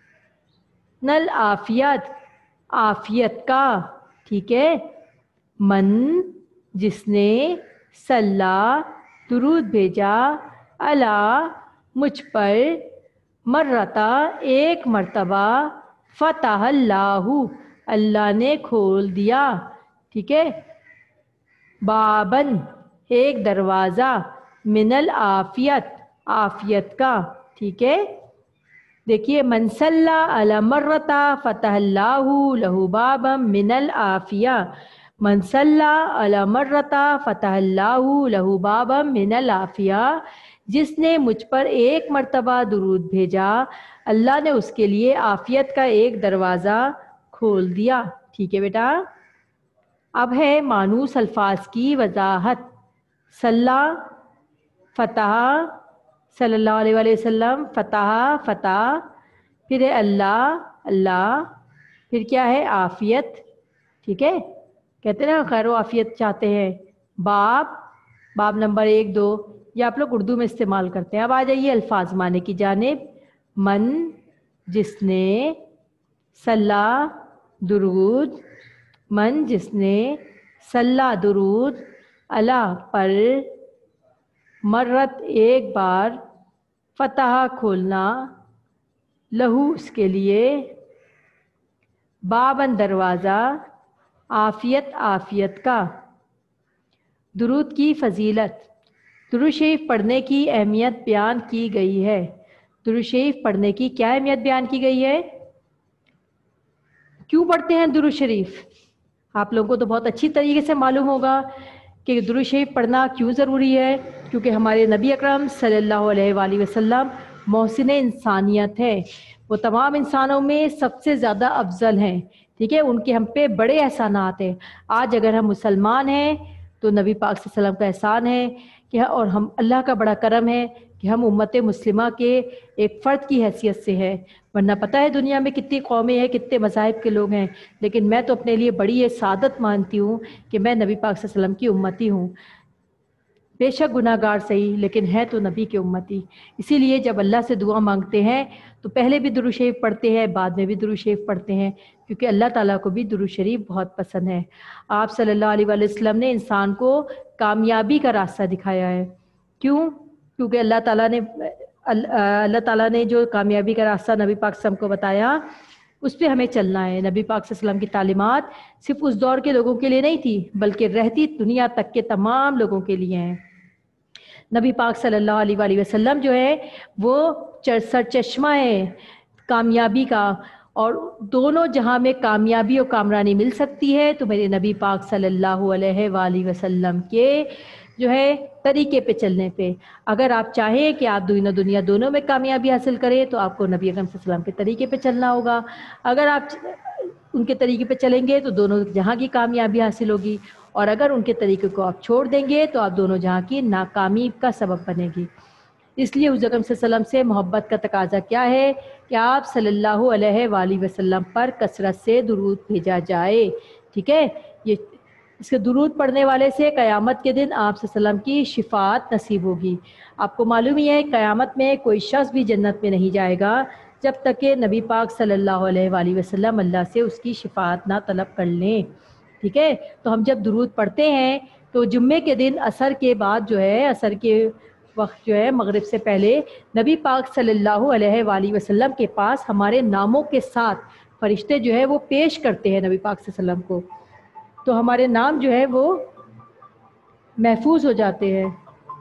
نل عافیت عافیت کا، ٹھیک ہے۔ من جس نے، صلی درود بھیجا، علی مجھ پر، مرتا ایک مرتبہ، فتح اللہ اللہ نے کھول دیا، ٹھیک ہے، بابن ایک دروازہ، من العافیت عافیت کا، ٹھیک ہے۔ دیکھیے، من صلی علی مرتا فتح اللہ لہ بابا من العافیہ، من صلی علی مرتا فتح اللہ لہ بابا من العافیہ، جس نے مجھ پر ایک مرتبہ درود بھیجا اللہ نے اس کے لیے عافیت کا ایک دروازہ کھول دیا، ٹھیک ہے بیٹا۔ اب ہے مانوس الفاظ کی وضاحت۔ صلی، فتح، صلی اللہ علیہ وآلہ وسلم، فتح فتح، پھر ہے اللہ اللہ، پھر کیا ہے عافیت، ٹھیک ہے، کہتے ہیں نا خیر و عافیت چاہتے ہیں، باب، باب نمبر ایک دو، یہ آپ لوگ اردو میں استعمال کرتے ہیں۔ اب آ جائیے الفاظ معنی کی جانب۔ من جس نے، صلی درود، من جس نے، صلی درود، اللہ پر، مرت ایک بار، فتح کھولنا، لہو اس کے لیے، بابن دروازہ، عافیت عافیت کا۔ درود کی فضیلت۔ درود شریف پڑھنے کی اہمیت بیان کی گئی ہے۔ درود شریف پڑھنے کی کیا اہمیت بیان کی گئی ہے؟ کیوں پڑھتے ہیں درود شریف؟ آپ لوگوں کو تو بہت اچھی طریقے سے معلوم ہوگا کہ درود شریف پڑھنا کیوں ضروری ہے، کیونکہ ہمارے نبی اکرم صلی اللہ علیہ وآلہ وسلم محسن انسانیت ہے، وہ تمام انسانوں میں سب سے زیادہ افضل ہیں، ٹھیک ہے، ان کے ہم پہ بڑے احسانات ہیں۔ آج اگر ہم مسلمان ہیں تو نبی پاک صلی اللہ علیہ وسلم کا احسان ہے کہ اور ہم اللہ کا بڑا کرم ہے کہ ہم امت مسلمہ کے ایک فرد کی حیثیت سے ہے، ورنہ پتہ ہے دنیا میں کتنی قومیں ہیں، کتنے مذاہب کے لوگ ہیں، لیکن میں تو اپنے لیے بڑی یہ سعادت مانتی ہوں کہ میں نبی پاک صلی اللہ علیہ وسلم کی امتی ہوں، بے شک گناہ گار صحیح لیکن ہے تو نبی کے امتی۔ اسی لیے جب اللہ سے دعا مانگتے ہیں تو پہلے بھی درود شریف پڑھتے ہیں، بعد میں بھی درود شریف پڑھتے ہیں، کیونکہ اللہ تعالیٰ کو بھی درود شریف بہت پسند ہے۔ آپ صلی اللہ علیہ وآلہ وسلم نے انسان کو کامیابی کا راستہ دکھایا ہے۔ کیوں؟ کیونکہ اللہ تعالیٰ نے اللہ تعالیٰ نے جو کامیابی کا راستہ نبی پاک صلی اللہ علیہ وسلم کو بتایا اس پہ ہمیں چلنا ہے۔ نبی پاک صلی اللہ علیہ وسلم کی تعلیمات صرف اس دور کے لوگوں کے لیے نہیں تھی بلکہ رہتی دنیا تک کے تمام لوگوں کے لیے ہیں۔ نبی پاک صلی اللہ علیہ وآلہ وسلم جو ہے وہ سرچشمہ ہے کامیابی کا، اور دونوں جہاں میں کامیابی اور کامرانی مل سکتی ہے تو میرے نبی پاک صلی اللہ علیہ وآلہ وسلم کے جو ہے طریقے پہ چلنے پہ۔ اگر آپ چاہیں کہ آپ دنیا دنیا دونوں میں کامیابی حاصل کریں تو آپ کو نبی اکرم صلی اللہ علیہ وسلم کے طریقے پہ چلنا ہوگا۔ اگر آپ ان کے طریقے پہ چلیں گے تو دونوں جہاں کی کامیابی حاصل ہوگی، اور اگر ان کے طریقے کو آپ چھوڑ دیں گے تو آپ دونوں جہاں کی ناکامی کا سبب بنے گی۔ اس لیے حضور اکرم صلی اللہ علیہ وسلم سے محبت کا تقاضا کیا ہے کہ آپ صلی اللہ علیہ وآلہ وسلم پر کثرت سے درود بھیجا جائے، ٹھیک ہے۔ یہ اس کے درود پڑھنے والے سے قیامت کے دن آپ صلی اللہ علیہ وسلم کی شفاعت نصیب ہوگی۔ آپ کو معلوم ہی ہے قیامت میں کوئی شخص بھی جنت میں نہیں جائے گا جب تک کہ نبی پاک صلی اللہ علیہ وآلہ وسلم اللہ سے اس کی شفاعت نہ طلب کر لیں، ٹھیک ہے۔ تو ہم جب درود پڑھتے ہیں تو جمعے کے دن عصر کے بعد جو ہے عصر کے وقت جو ہے مغرب سے پہلے نبی پاک صلی اللہ علیہ وآلہ وسلم کے پاس ہمارے ناموں کے ساتھ فرشتے جو ہے وہ پیش کرتے ہیں نبی پاک صلی اللہ علیہ وسلم کو، تو ہمارے نام جو ہے وہ محفوظ ہو جاتے ہیں۔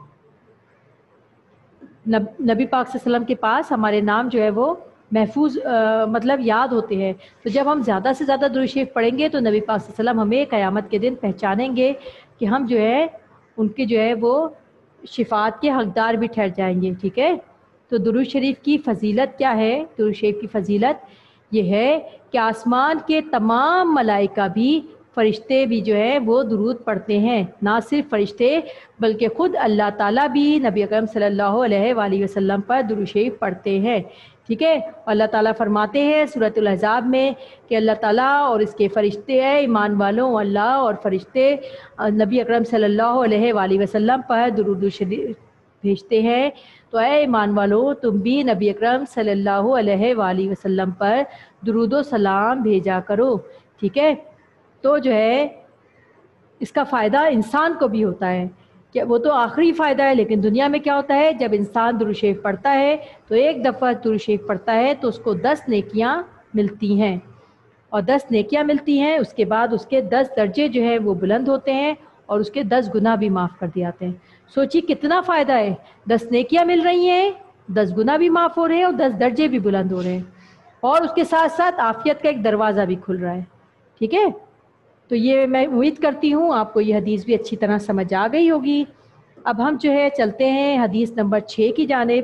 نبی پاک صلی اللہ علیہ وسلم کے پاس ہمارے نام جو ہے وہ محفوظ مطلب یاد ہوتے ہیں، تو جب ہم زیادہ سے زیادہ درود شریف پڑھیں گے تو نبی پاک صلی اللہ علیہ وسلم ہمیں قیامت کے دن پہچانیں گے کہ ہم جو ہے ان کے جو ہے وہ شفاعت کے حقدار بھی ٹھہر جائیں گے، ٹھیک ہے۔ تو درود شریف کی فضیلت کیا ہے؟ درود شریف کی فضیلت یہ ہے کہ آسمان کے تمام ملائکہ بھی، فرشتے بھی جو ہے وہ درود پڑھتے ہیں، نہ صرف فرشتے بلکہ خود اللہ تعالیٰ بھی نبی اکرم صلی اللہ علیہ وآلہ وسلم پر درود شریف پڑھتے ہیں، ٹھیک ہے۔ اللہ تعالیٰ فرماتے ہیں سورۃ الاحزاب میں کہ اللہ تعالیٰ اور اس کے فرشتے ہیں ایمان والوں، اللہ اور فرشتے نبی اکرم صلی اللہ علیہ وآلہ وسلم پر درود شریف بھیجتے ہیں، تو اے ایمان والوں تم بھی نبی اکرم صلی اللہ علیہ وآلہ وسلم پر درود و سلام بھیجا کرو، ٹھیک ہے۔ تو جو ہے اس کا فائدہ انسان کو بھی ہوتا ہے کہ وہ تو آخری فائدہ ہے، لیکن دنیا میں کیا ہوتا ہے جب انسان درود شریف پڑھتا ہے تو ایک دفعہ درود شریف پڑھتا ہے تو اس کو دس نیکیاں ملتی ہیں، اور دس نیکیاں ملتی ہیں اس کے بعد اس کے دس درجے جو ہے وہ بلند ہوتے ہیں اور اس کے دس گناہ بھی معاف کر دیے جاتے ہیں۔ سوچی کتنا فائدہ ہے، دس نیکیاں مل رہی ہیں، دس گناہ بھی معاف ہو رہے ہیں اور دس درجے بھی بلند ہو رہے ہیں، اور اس کے ساتھ ساتھ عافیت کا ایک دروازہ بھی کھل رہا ہے، ٹھیک ہے۔ تو یہ میں امید کرتی ہوں آپ کو یہ حدیث بھی اچھی طرح سمجھ آ گئی ہوگی۔ اب ہم جو ہے چلتے ہیں حدیث نمبر چھ کی جانب۔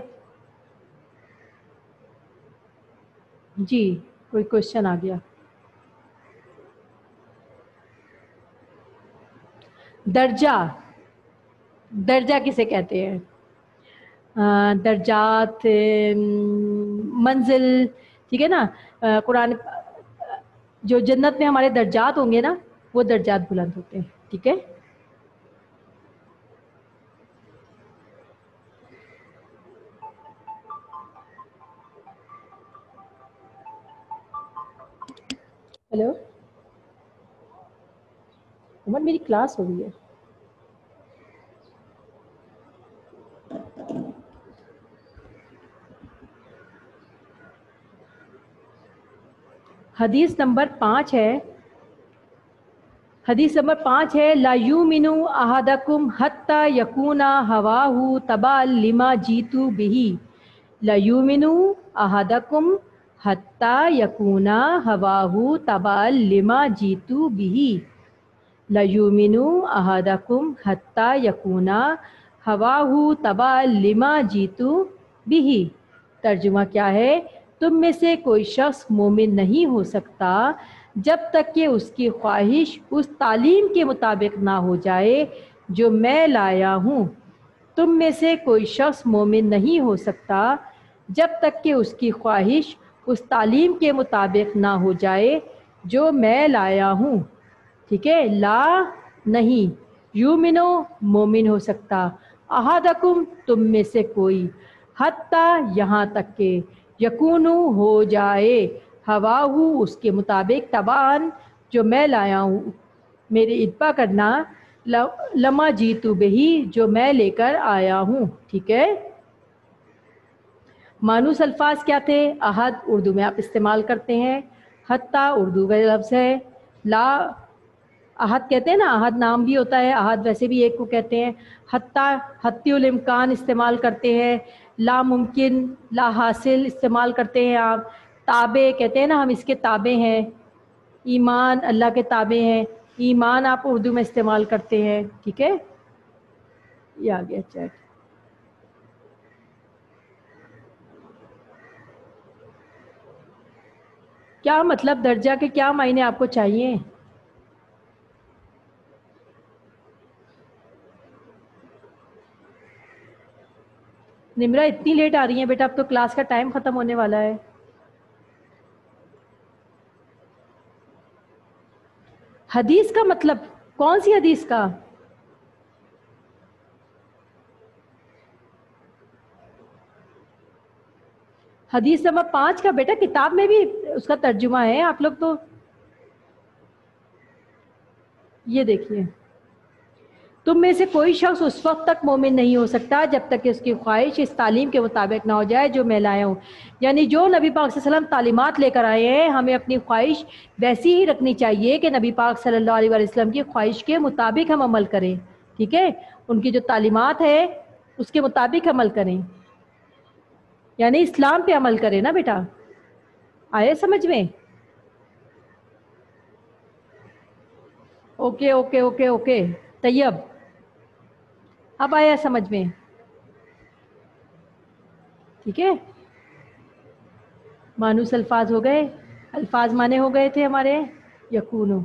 جی کوئی کوشچن آ گیا؟ درجہ، درجہ کسے کہتے ہیں؟ درجات، منزل، ٹھیک ہے نا۔ قرآن جو جنت میں ہمارے درجات ہوں گے نا وہ درجات بلند ہوتے ہیں، ٹھیک ہے۔ ہیلو عمر، میری کلاس ہو رہی ہے۔ حدیث نمبر پانچ ہے، حدیث نمبر پانچ ہے لا یؤمن احدکم حتی یکون ہواہ تبعا لما جیت بہ، لا یؤمن احدکم حتی یکونا ہواہو تبع لما جیتو بھی لیومنو احدکم حتی یکونا ہواہو تبع لما جیتو بھی۔ ترجمہ کیا ہے؟ تم میں سے کوئی شخص مومن نہیں ہو سکتا جب تک کہ اس کی خواہش اس تعلیم کے مطابق نہ ہو جائے جو میں لایا ہوں۔ تم میں سے کوئی شخص مومن نہیں ہو سکتا جب تک کہ اس کی خواہش اس تعلیم کے مطابق نہ ہو جائے جو میں لایا ہوں۔ ٹھیک ہے، لا نہیں، یومنو مومن ہو سکتا، احدکم تم میں سے کوئی، حتی یہاں تک کہ، یکونو ہو جائے، ہواہو اس کے مطابق، تبعاً جو میں لایا ہوں، میرے اتباع کرنا، لما جیتو بہی جو میں لے کر آیا ہوں۔ ٹھیک ہے، مانوس الفاظ کیا تھے؟ احد اردو میں آپ استعمال کرتے ہیں، حتی اردو کا لفظ ہے، لا احد کہتے ہیں نا، احد نام بھی ہوتا ہے، احد ویسے بھی ایک کو کہتے ہیں، حتی حتی الامکان استعمال کرتے ہیں، لا ممکن، لا حاصل استعمال کرتے ہیں آپ، تابع کہتے ہیں نا ہم اس کے تابع ہیں، ایمان اللہ کے تابع ہیں، ایمان آپ اردو میں استعمال کرتے ہیں۔ ٹھیک ہے، یہ آ گیا چیٹ۔ کیا مطلب درجہ کے کیا معنی آپ کو چاہیے؟ نمرہ اتنی لیٹ آ رہی ہیں بیٹا، اب تو کلاس کا ٹائم ختم ہونے والا ہے۔ حدیث کا مطلب کون سی حدیث کا؟ حدیث نمبر پانچ کا بیٹا، کتاب میں بھی اس کا ترجمہ ہے، آپ لوگ تو یہ دیکھیے، تم میں سے کوئی شخص اس وقت تک مومن نہیں ہو سکتا جب تک کہ اس کی خواہش اس تعلیم کے مطابق نہ ہو جائے جو میں لایا ہوں۔ یعنی جو نبی پاک صلی اللہ علیہ وسلم تعلیمات لے کر آئے ہیں، ہمیں اپنی خواہش ویسی ہی رکھنی چاہیے کہ نبی پاک صلی اللہ علیہ وسلم کی خواہش کے مطابق ہم عمل کریں۔ ٹھیک ہے، ان کی جو تعلیمات ہے اس کے مطابق عمل کریں، یعنی اسلام پہ عمل کریں نا بیٹا۔ آئے سمجھ میں؟ Okay okay okay okay Tayyab, اب آیا سمجھ میں؟ ٹھیک ہے، مانوس الفاظ ہو گئے، الفاظ معنی ہو گئے تھے ہمارے، یکونو۔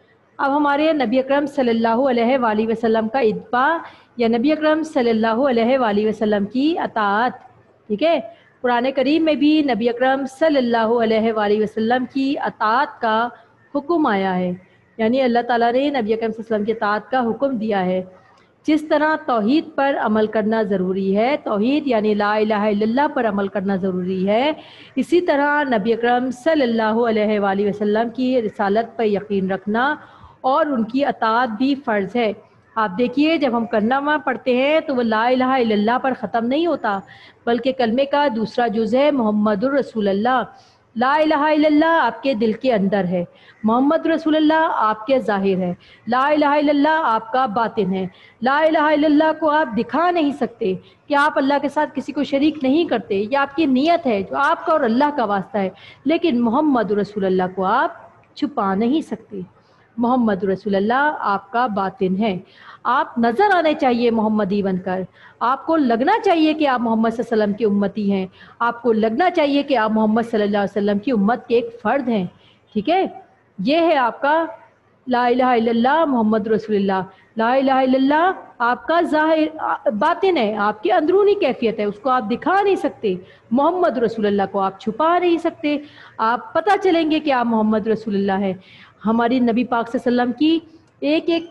اب ہمارے نبی اکرم صلی اللہ علیہ وآلہ وسلم کا اتباع یا نبی اکرم صلی اللہ علیہ وآلہ وسلم کی اطاعت۔ ٹھیک ہے، قرآن کریم میں بھی نبی اکرم صلی اللہ علیہ وآلہ وسلم کی اطاعت کا حکم آیا ہے، یعنی اللہ تعالیٰ نے نبی اکرم صلی اللہ علیہ وسلم کی اطاعت کا حکم دیا ہے۔ جس طرح توحید پر عمل کرنا ضروری ہے، توحید یعنی لا الہ الا اللہ پر عمل کرنا ضروری ہے، اسی طرح نبی اکرم صلی اللہ علیہ وآلہ وسلم کی رسالت پر یقین رکھنا اور ان کی اطاعت بھی فرض ہے۔ آپ دیکھیے، جب ہم کلمہ پڑھتے ہیں تو وہ لا الہ الا اللہ پر ختم نہیں ہوتا، بلکہ کلمے کا دوسرا جز ہے محمد الرسول اللہ۔ لا الہ الا اللہ آپ کے دل کے اندر ہے، محمد رسول اللہ آپ کے ظاہر ہے، لا الہ الا اللہ آپ کا باطن ہے۔ لا الہ الا اللہ کو آپ دکھا نہیں سکتے کہ آپ اللہ کے ساتھ کسی کو شریک نہیں کرتے، یہ آپ کی نیت ہے جو آپ کا اور اللہ کا واسطہ ہے، لیکن محمد رسول اللہ کو آپ چھپا نہیں سکتے۔ محمد رسول اللہ آپ کا باطن ہے، آپ نظر آنے چاہیے محمدی بن کر، آپ کو لگنا چاہیے کہ آپ محمد صلی اللہ علیہ وسلم کی امتی ہیں، آپ کو لگنا چاہیے کہ آپ محمد صلی اللہ علیہ وسلم کی امت کے ایک فرد ہیں۔ ٹھیک ہے، یہ ہے آپ کا لا الہ الا اللہ محمد رسول اللہ۔ لا الہ الا اللہ آپ کا ظاہر باطن ہے، آپ کی اندرونی کیفیت ہے، اس کو آپ دکھا نہیں سکتے۔ محمد رسول اللہ کو آپ چھپا نہیں سکتے، آپ پتہ چلیں گے کہ آپ محمد رسول اللہ ہیں۔ ہماری نبی پاک صلی اللہ علیہ وسلم کی ایک ایک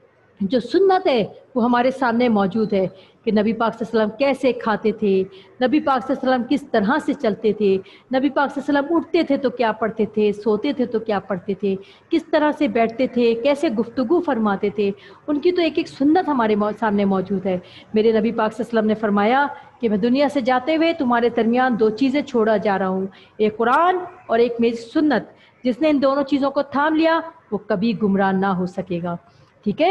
جو سنت ہے وہ ہمارے سامنے موجود ہے کہ نبی پاک صلی اللہ علیہ وسلم کیسے کھاتے تھے، نبی پاک صلی اللہ علیہ وسلم کس طرح سے چلتے تھے، نبی پاک صلی اللہ علیہ وسلم اٹھتے تھے تو کیا پڑھتے تھے، سوتے تھے تو کیا پڑھتے تھے، کس طرح سے بیٹھتے تھے، کیسے گفتگو فرماتے تھے، ان کی تو ایک ایک سنت ہمارے سامنے موجود ہے۔ میرے نبی پاک صلی اللہ علیہ وسلم نے فرمایا کہ میں دنیا سے جاتے ہوئے تمہارے درمیان دو چیزیں چھوڑا جا رہا ہوں، ایک قرآن اور ایک میری سنت، جس نے ان دونوں چیزوں کو تھام لیا وہ کبھی گمراہ نہ ہو سکے گا۔ ٹھیک ہے،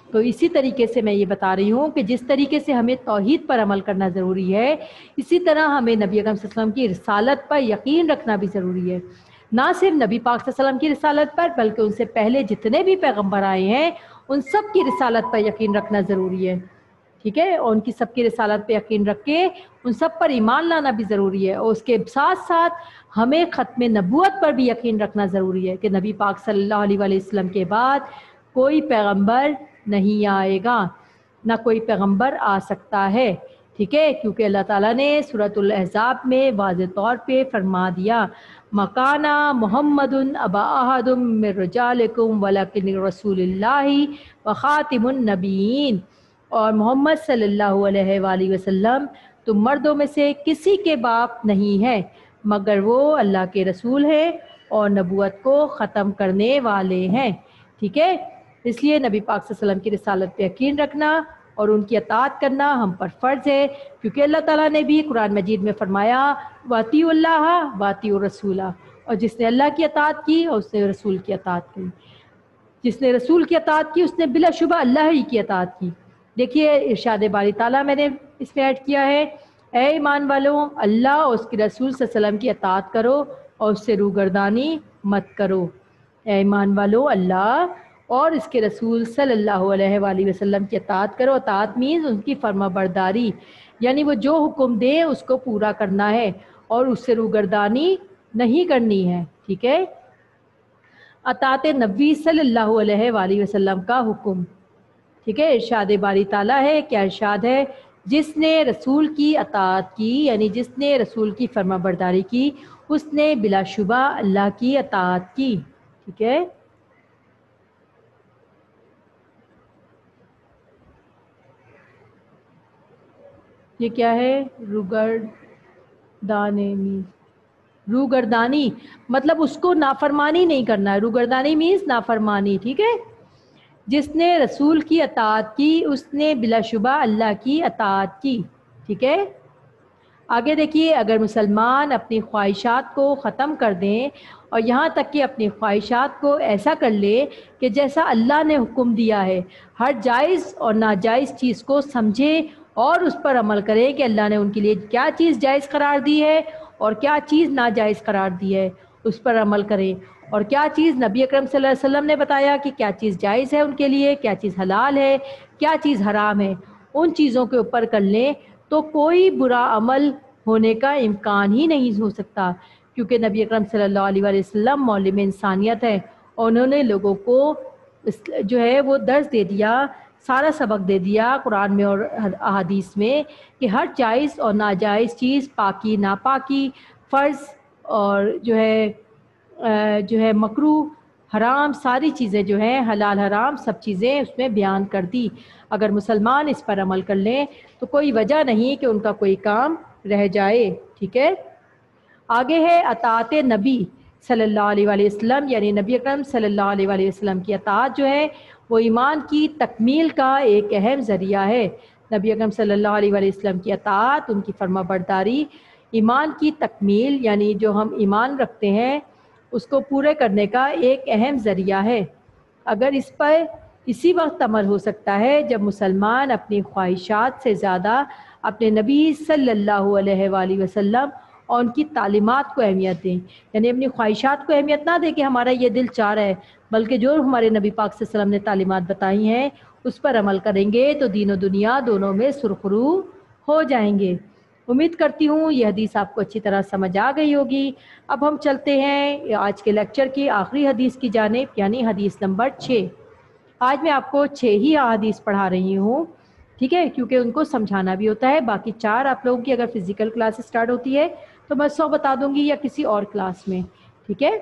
تو اسی طریقے سے میں یہ بتا رہی ہوں کہ جس طریقے سے ہمیں توحید پر عمل کرنا ضروری ہے، اسی طرح ہمیں نبی اکرم صلی اللہ علیہ وسلم کی رسالت پر یقین رکھنا بھی ضروری ہے۔ نہ صرف نبی پاک صلی اللہ علیہ وسلم کی رسالت پر، بلکہ ان سے پہلے جتنے بھی پیغمبر آئے ہیں ان سب کی رسالت پر یقین رکھنا ضروری ہے، ٹھیک ہے؟ اور ان کی سب کی رسالت پہ یقین رکھ کے ان سب پر ایمان لانا بھی ضروری ہے، اور اس کے ساتھ ساتھ ہمیں ختم نبوت پر بھی یقین رکھنا ضروری ہے کہ نبی پاک صلی اللہ علیہ وآلہ وسلم کے بعد کوئی پیغمبر نہیں آئے گا، نہ کوئی پیغمبر آ سکتا ہے، ٹھیک ہے؟ کیونکہ اللہ تعالیٰ نے سورۃ الاحزاب میں واضح طور پہ فرما دیا مکانہ محمد ابا احد من رجالکم ولکن رسول اللہ و خاتم النبیین، اور محمد صلی اللہ علیہ وآلہ وسلم تم مردوں میں سے کسی کے باپ نہیں ہے مگر وہ اللہ کے رسول ہیں اور نبوت کو ختم کرنے والے ہیں، ٹھیک ہے؟ اس لیے نبی پاک صلی اللہ علیہ وسلم کی رسالت پہ یقین رکھنا اور ان کی اطاعت کرنا ہم پر فرض ہے، کیونکہ اللہ تعالیٰ نے بھی قرآن مجید میں فرمایا وَأَطِیعُوا اللَّهَ وَأَطِیعُوا الرَّسُولَ، اور جس نے اللہ کی اطاعت کی اور اس نے رسول کی اطاعت کی، جس نے رسول کی اطاعت کی اس نے بلا شبہ اللہ ہی کی اطاعت کی۔ دیکھیے ارشاد باری تعالیٰ میں نے اس میں ایڈ کیا ہے، اے ایمان والوں اللہ اور اس کے رسول صلی اللہ علیہ وسلم کی اطاعت کرو اور اس سے روگردانی مت کرو۔ اے ایمان والوں اللہ اور اس کے رسول صلی اللہ علیہ وآلہ وسلم کی اطاعت کرو۔ اطاعت مینز ان کی فرما برداری، یعنی وہ جو حکم دے اس کو پورا کرنا ہے اور اس سے روگردانی نہیں کرنی ہے، ٹھیک ہے؟ اطاعت نبی صلی اللہ علیہ وآلہ وسلم کا حکم، ٹھیک ہے؟ ارشاد باری تعالیٰ ہے، کیا ارشاد ہے؟ جس نے رسول کی اطاعت کی، یعنی جس نے رسول کی فرما برداری کی اس نے بلا شبہ اللہ کی اطاعت کی، ٹھیک ہے؟ یہ کیا ہے؟ روگردانی روگردانی مطلب اس کو نافرمانی نہیں کرنا ہے، روگردانی مینز نافرمانی، ٹھیک ہے؟ جس نے رسول کی اطاعت کی اس نے بلا شبہ اللہ کی اطاعت کی، ٹھیک ہے؟ آگے دیکھیے، اگر مسلمان اپنی خواہشات کو ختم کر دیں اور یہاں تک کہ اپنی خواہشات کو ایسا کر لے کہ جیسا اللہ نے حکم دیا ہے، ہر جائز اور ناجائز چیز کو سمجھے اور اس پر عمل کرے کہ اللہ نے ان کے لیے کیا چیز جائز قرار دی ہے اور کیا چیز ناجائز قرار دی ہے، اس پر عمل کریں، اور کیا چیز نبی اکرم صلی اللہ علیہ وسلم نے بتایا کہ کیا چیز جائز ہے ان کے لیے، کیا چیز حلال ہے، کیا چیز حرام ہے، ان چیزوں کے اوپر کر لیں تو کوئی برا عمل ہونے کا امکان ہی نہیں ہو سکتا، کیونکہ نبی اکرم صلی اللہ علیہ وآلہ وسلم معلم انسانیت ہے اور انہوں نے لوگوں کو جو ہے وہ درس دے دیا، سارا سبق دے دیا قرآن میں اور احادیث میں کہ ہر جائز اور ناجائز چیز، پاکی ناپاکی، فرض اور جو ہے جو ہے مکروہ، حرام، ساری چیزیں جو ہیں حلال حرام سب چیزیں اس میں بیان کر دی۔ اگر مسلمان اس پر عمل کر لیں تو کوئی وجہ نہیں کہ ان کا کوئی کام رہ جائے، ٹھیک ہے؟ آگے ہے اطاعت نبی صلی اللہ علیہ وآلہ وسلم، یعنی نبی اکرم صلی اللہ علیہ وآلہ وسلم کی اطاعت جو ہے وہ ایمان کی تکمیل کا ایک اہم ذریعہ ہے۔ نبی اکرم صلی اللہ علیہ وآلہ وسلم کی اطاعت، ان کی فرما برداری ایمان کی تکمیل، یعنی جو ہم ایمان رکھتے ہیں اس کو پورے کرنے کا ایک اہم ذریعہ ہے۔ اگر اس پر اسی وقت عمل ہو سکتا ہے جب مسلمان اپنی خواہشات سے زیادہ اپنے نبی صلی اللہ علیہ وآلہ وسلم اور ان کی تعلیمات کو اہمیت دیں، یعنی اپنی خواہشات کو اہمیت نہ دیں کہ ہمارا یہ دل چاہ رہا ہے، بلکہ جو ہمارے نبی پاک صلی اللہ علیہ وسلم نے تعلیمات بتائی ہیں اس پر عمل کریں گے تو دین و دنیا دونوں میں سرخرو ہو جائیں گے۔ امید کرتی ہوں یہ حدیث آپ کو اچھی طرح سمجھ آ گئی ہوگی۔ اب ہم چلتے ہیں آج کے لیکچر کی آخری حدیث کی جانب، یعنی حدیث نمبر چھ۔ آج میں آپ کو چھ ہی احادیث پڑھا رہی ہوں، ٹھیک ہے؟ کیونکہ ان کو سمجھانا بھی ہوتا ہے، باقی چار آپ لوگوں کی اگر فزیکل کلاس اسٹارٹ ہوتی ہے تو میں سو بتا دوں گی یا کسی اور کلاس میں، ٹھیک ہے؟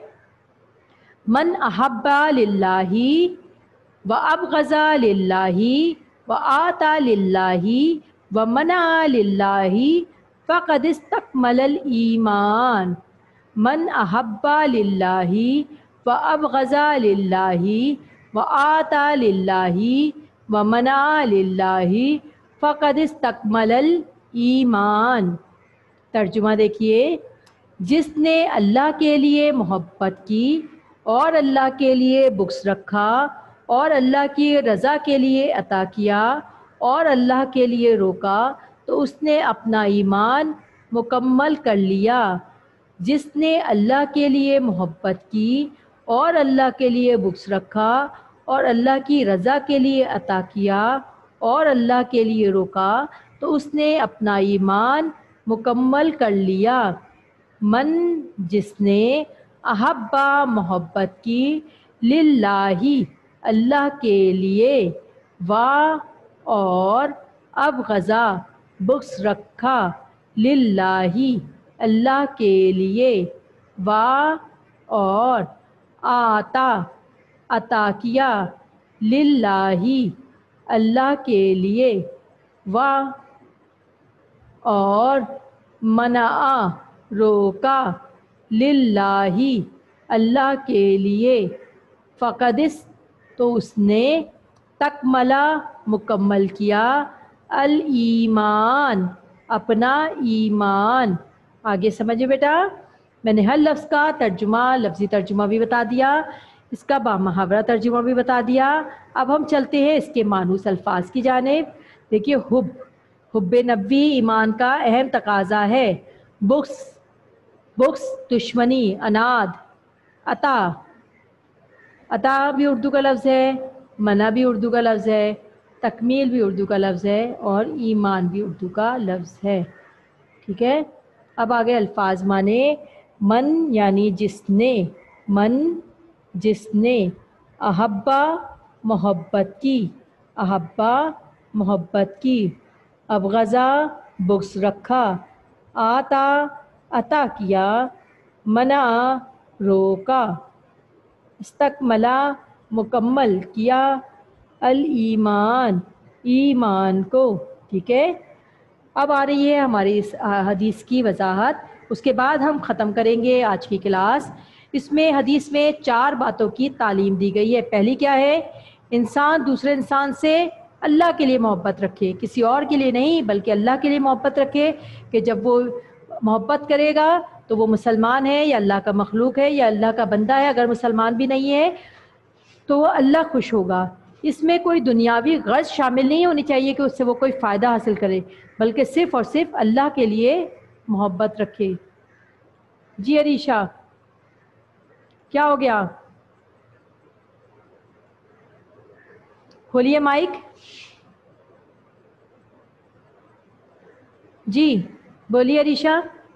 من احب للہ و ابغض للہ و آتا للہ و منع للہ فقد استکمل الایمان۔ من احب للہ و ابغض للہ و آتا للہ و منع للہ فقد استکمل الایمان۔ ترجمہ دیکھیے، جس نے اللہ کے لیے محبت کی اور اللہ کے لیے بغض رکھا اور اللہ کی رضا کے لیے عطا کیا اور اللہ کے لیے روکا تو اس نے اپنا ایمان مکمل کر لیا۔ جس نے اللہ کے لیے محبت کی اور اللہ کے لیے بغض رکھا اور اللہ کی رضا کے لیے عطا کیا اور اللہ کے لیے روکا تو اس نے اپنا ایمان مکمل کر لیا۔ من جس نے احبا محبت کی للہ اللہ کے لیے وا اور اب غزا بغض رکھا للہ اللہ کے لیے وا اور آتا عطا کیا للہ اللہ کے لیے وا اور منع روکا للہ اللہ کے لیے فقدس تو اس نے تکملہ مکمل کیا الایمان اپنا ایمان۔ آگے سمجھے بیٹا، میں نے ہر لفظ کا ترجمہ لفظی ترجمہ بھی بتا دیا، اس کا بامحاورہ ترجمہ بھی بتا دیا۔ اب ہم چلتے ہیں اس کے مانوس الفاظ کی جانب۔ دیکھیے، حب حب نبی ایمان کا اہم تقاضا ہے۔ بغض بغض دشمنی، اناد، عطا عطا بھی اردو کا لفظ ہے، منع بھی اردو کا لفظ ہے، تکمیل بھی اردو کا لفظ ہے اور ایمان بھی اردو کا لفظ ہے۔ ٹھیک ہے، اب آگے الفاظ مانے۔ من یعنی جس نے، من جس نے، احبا محبت کی، احبا محبت کی، ابغضا بغض رکھا، آتا عطا کیا، منع روکا، استکملا مکمل کیا، الایمان ایمان کو۔ ٹھیک ہے، اب آ رہی ہے ہماری اس حدیث کی وضاحت، اس کے بعد ہم ختم کریں گے آج کی کلاس۔ اس میں حدیث میں چار باتوں کی تعلیم دی گئی ہے۔ پہلی کیا ہے؟ انسان دوسرے انسان سے اللہ کے لیے محبت رکھے، کسی اور کے لیے نہیں بلکہ اللہ کے لیے محبت رکھے، کہ جب وہ محبت کرے گا تو وہ مسلمان ہے یا اللہ کا مخلوق ہے یا اللہ کا بندہ ہے، اگر مسلمان بھی نہیں ہے تو وہ اللہ خوش ہوگا۔ اس میں کوئی دنیاوی غرض شامل نہیں ہونی چاہیے کہ اس سے وہ کوئی فائدہ حاصل کرے، بلکہ صرف اور صرف اللہ کے لیے محبت رکھے۔ جی عریشہ، کیا ہو گیا؟ کھولیے مائک۔ جی بولیے عریشہ۔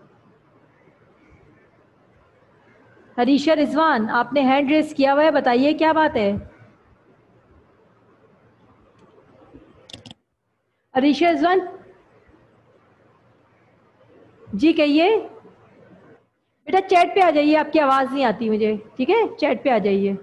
عریشہ رضوان، آپ نے ہینڈ ریز کیا ہوا ہے، بتائیے کیا بات ہے؟ عریشہ رضوان جی کہیے۔ بیٹا چیٹ پہ آ جائیے، آپ کی آواز نہیں آتی مجھے، ٹھیک ہے؟ چیٹ پہ آ جائیے۔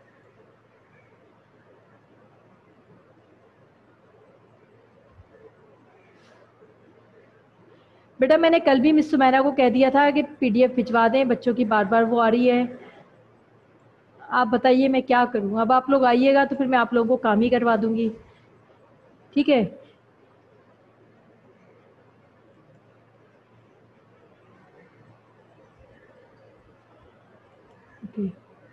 بیٹا میں نے کل بھی مس سمیرہ کو کہہ دیا تھا کہ پی ڈی ایف بھجوا دیں، بچوں کی بار بار وہ آ رہی ہے۔ آپ بتائیے میں کیا کروں؟ اب آپ لوگ آئیے گا تو پھر میں آپ لوگوں کو کام ہی کروا دوں گی، ٹھیک ہے؟ اوکے،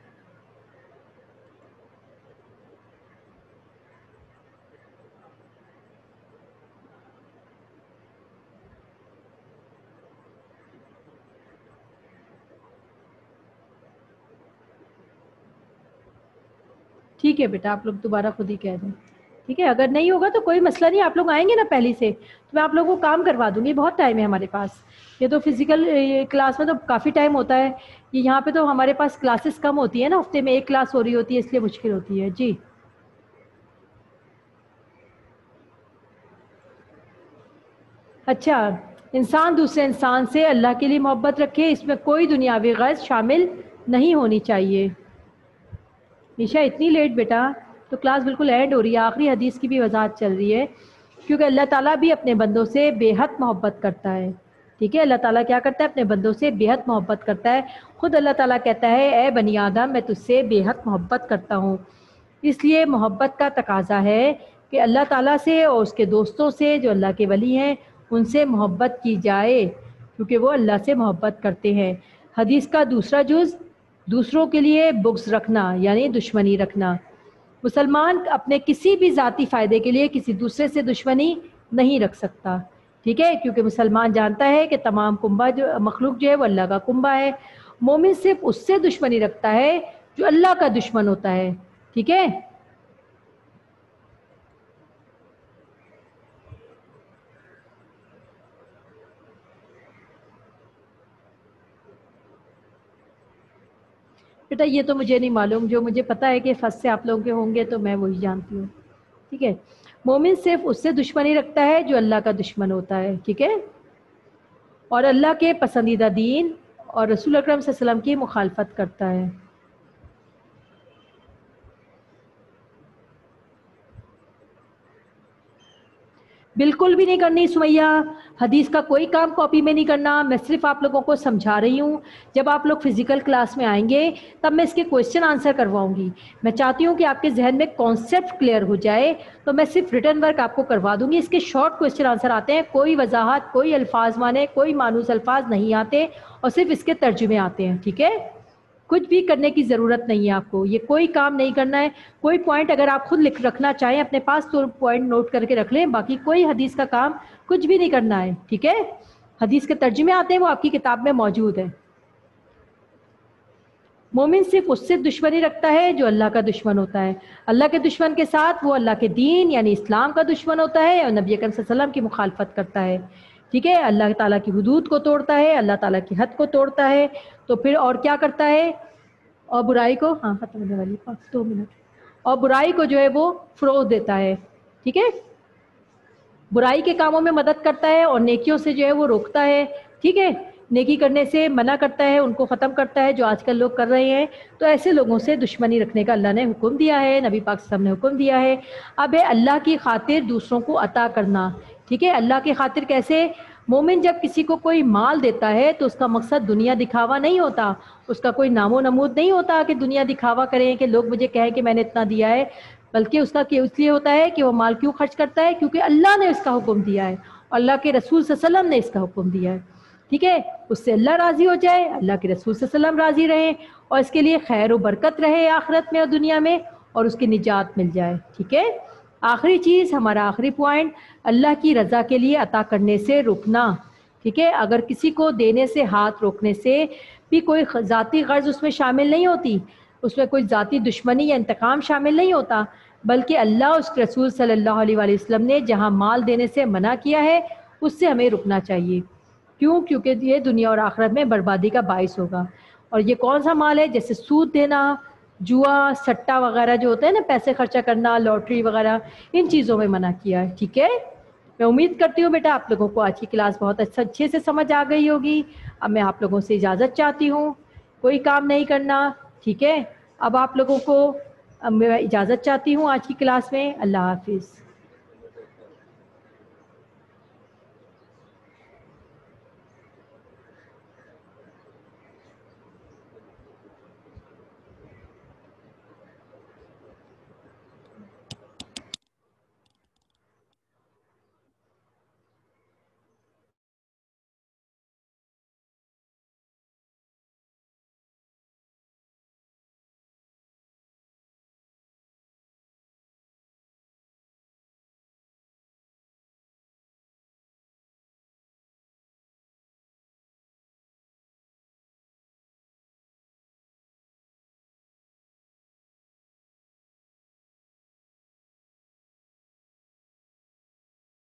ٹھیک ہے بیٹا، آپ لوگ دوبارہ خود ہی کہہ دیں، ٹھیک ہے؟ اگر نہیں ہوگا تو کوئی مسئلہ نہیں، آپ لوگ آئیں گے نا پہلے سے تو میں آپ لوگوں کو کام کروا دوں گی، بہت ٹائم ہے ہمارے پاس۔ یہ تو فزیکل کلاس میں تو کافی ٹائم ہوتا ہے، یہ یہاں پہ تو ہمارے پاس کلاسز کم ہوتی ہیں نا، ہفتے میں ایک کلاس ہو رہی ہوتی ہے، اس لیے مشکل ہوتی ہے۔ جی اچھا، انسان دوسرے انسان سے اللہ کے لیے محبت رکھے، اس میں کوئی دنیاوی غرض شامل نہیں ہونی چاہیے۔ نیشا اتنی لیٹ بیٹا؟ تو کلاس بالکل اینڈ ہو رہی ہے، آخری حدیث کی بھی وضاحت چل رہی ہے، کیونکہ اللہ تعالیٰ بھی اپنے بندوں سے بے حد محبت کرتا ہے۔ ٹھیک ہے، اللہ تعالیٰ کیا کرتا ہے؟ اپنے بندوں سے بے حد محبت کرتا ہے۔ خود اللہ تعالیٰ کہتا ہے اے بنی آدم میں تجھ سے بے حد محبت کرتا ہوں۔ اس لیے محبت کا تقاضا ہے کہ اللہ تعالیٰ سے اور اس کے دوستوں سے جو اللہ کے ولی ہیں ان سے محبت کی جائے، کیونکہ وہ اللہ سے محبت کرتے ہیں۔ حدیث کا دوسرا جز دوسروں کے لیے بغض رکھنا یعنی دشمنی رکھنا۔ مسلمان اپنے کسی بھی ذاتی فائدے کے لیے کسی دوسرے سے دشمنی نہیں رکھ سکتا، ٹھیک ہے، کیونکہ مسلمان جانتا ہے کہ تمام کنبہ جو مخلوق جو ہے وہ اللہ کا کنبہ ہے۔ مومن صرف اس سے دشمنی رکھتا ہے جو اللہ کا دشمن ہوتا ہے، ٹھیک ہے۔ بیٹا یہ تو مجھے نہیں معلوم، جو مجھے پتہ ہے کہ فرسٹ سے آپ لوگوں کے ہوں گے تو میں وہی جانتی ہوں، ٹھیک ہے۔ مومن صرف اس سے دشمنی رکھتا ہے جو اللہ کا دشمن ہوتا ہے، ٹھیک ہے، اور اللہ کے پسندیدہ دین اور رسول اکرم صلی اللہ علیہ وسلم کی مخالفت کرتا ہے۔ بالکل بھی نہیں کرنی سمیہ، حدیث کا کوئی کام کاپی میں نہیں کرنا، میں صرف آپ لوگوں کو سمجھا رہی ہوں۔ جب آپ لوگ فزیکل کلاس میں آئیں گے تب میں اس کے کویشچن آنسر کرواؤں گی۔ میں چاہتی ہوں کہ آپ کے ذہن میں کانسیپٹ کلیئر ہو جائے، تو میں صرف ریٹن ورک آپ کو کروا دوں گی۔ اس کے شارٹ کویشچن آنسر آتے ہیں، کوئی وضاحت، کوئی الفاظ مانے، کوئی مانوس الفاظ نہیں آتے، اور صرف اس کے ترجمے آتے ہیں، ٹھیک ہے۔ کچھ بھی کرنے کی ضرورت نہیں ہے آپ کو، یہ کوئی کام نہیں کرنا ہے۔ کوئی پوائنٹ اگر آپ خود لکھ رکھنا چاہیں اپنے پاس تو پوائنٹ نوٹ کر کے رکھ لیں، باقی کوئی حدیث کا کام کچھ بھی نہیں کرنا ہے، ٹھیک ہے۔ حدیث کے ترجمے آتے ہیں، وہ آپ کی کتاب میں موجود ہے۔ مومن صرف اس سے دشمنی رکھتا ہے جو اللہ کا دشمن ہوتا ہے۔ اللہ کے دشمن کے ساتھ وہ اللہ کے دین یعنی اسلام کا دشمن ہوتا ہے اور نبی اکرم صلی اللہ علیہ وسلم کی مخالفت کرتا ہے، ٹھیک ہے۔ اللہ تعالیٰ کی حدود کو توڑتا ہے، اللہ تعالیٰ کی حد کو توڑتا ہے، تو پھر اور کیا کرتا ہے؟ اور برائی کو، ہاں ختم ہونے والی پانچ دو منٹ، اور برائی کو جو ہے وہ فروغ دیتا ہے، ٹھیک ہے۔ برائی کے کاموں میں مدد کرتا ہے اور نیکیوں سے جو ہے وہ روکتا ہے، ٹھیک ہے۔ نیکی کرنے سے منع کرتا ہے، ان کو ختم کرتا ہے جو آج کل لوگ کر رہے ہیں۔ تو ایسے لوگوں سے دشمنی رکھنے کا اللہ نے حکم دیا ہے، نبی پاک صلی اللہ علیہ وسلم نے حکم دیا ہے۔ اب ہے اللہ کی خاطر دوسروں کو عطا کرنا، ٹھیک ہے۔ اللہ کی خاطر کیسے؟ مومن جب کسی کو کوئی مال دیتا ہے تو اس کا مقصد دنیا دکھاوا نہیں ہوتا، اس کا کوئی نام و نمود نہیں ہوتا کہ دنیا دکھاوا کریں کہ لوگ مجھے کہیں کہ میں نے اتنا دیا ہے، بلکہ اس کا اس لیے ہوتا ہے کہ وہ مال کیوں خرچ کرتا ہے؟ کیونکہ اللہ نے اس کا حکم دیا ہے اور اللہ کے رسول صلی اللہ علیہ وسلم نے اس کا حکم دیا ہے، ٹھیک ہے۔ اس سے اللہ راضی ہو جائے، اللہ کے رسول صلی اللہ علیہ وسلم راضی رہیں، اور اس کے لیے خیر و برکت رہے آخرت میں اور دنیا میں، اور اس کی نجات مل جائے، ٹھیک ہے۔ آخری چیز، ہمارا آخری پوائنٹ، اللہ کی رضا کے لیے عطا کرنے سے رکنا، ٹھیک ہے۔ اگر کسی کو دینے سے ہاتھ روکنے سے بھی کوئی ذاتی غرض اس میں شامل نہیں ہوتی، اس میں کوئی ذاتی دشمنی یا انتقام شامل نہیں ہوتا، بلکہ اللہ اس کے رسول صلی اللہ علیہ وآلہ وسلم نے جہاں مال دینے سے منع کیا ہے اس سے ہمیں رکنا چاہیے۔ کیوں؟ کیونکہ یہ دنیا اور آخرت میں بربادی کا باعث ہوگا۔ اور یہ کون سا مال ہے؟ جیسے سود دینا، جوا، سٹا وغیرہ جو ہوتا ہے نا، پیسے خرچہ کرنا، لاٹری وغیرہ، ان چیزوں میں منع کیا ہے، ٹھیک ہے۔ میں امید کرتی ہوں بیٹا آپ لوگوں کو آج کی کلاس بہت اچھا اچھے سے سمجھ آ گئی ہوگی۔ اب میں آپ لوگوں سے اجازت چاہتی ہوں، کوئی کام نہیں کرنا، ٹھیک ہے۔ اب آپ لوگوں کو اب میں اجازت چاہتی ہوں آج کی کلاس میں۔ اللہ حافظ۔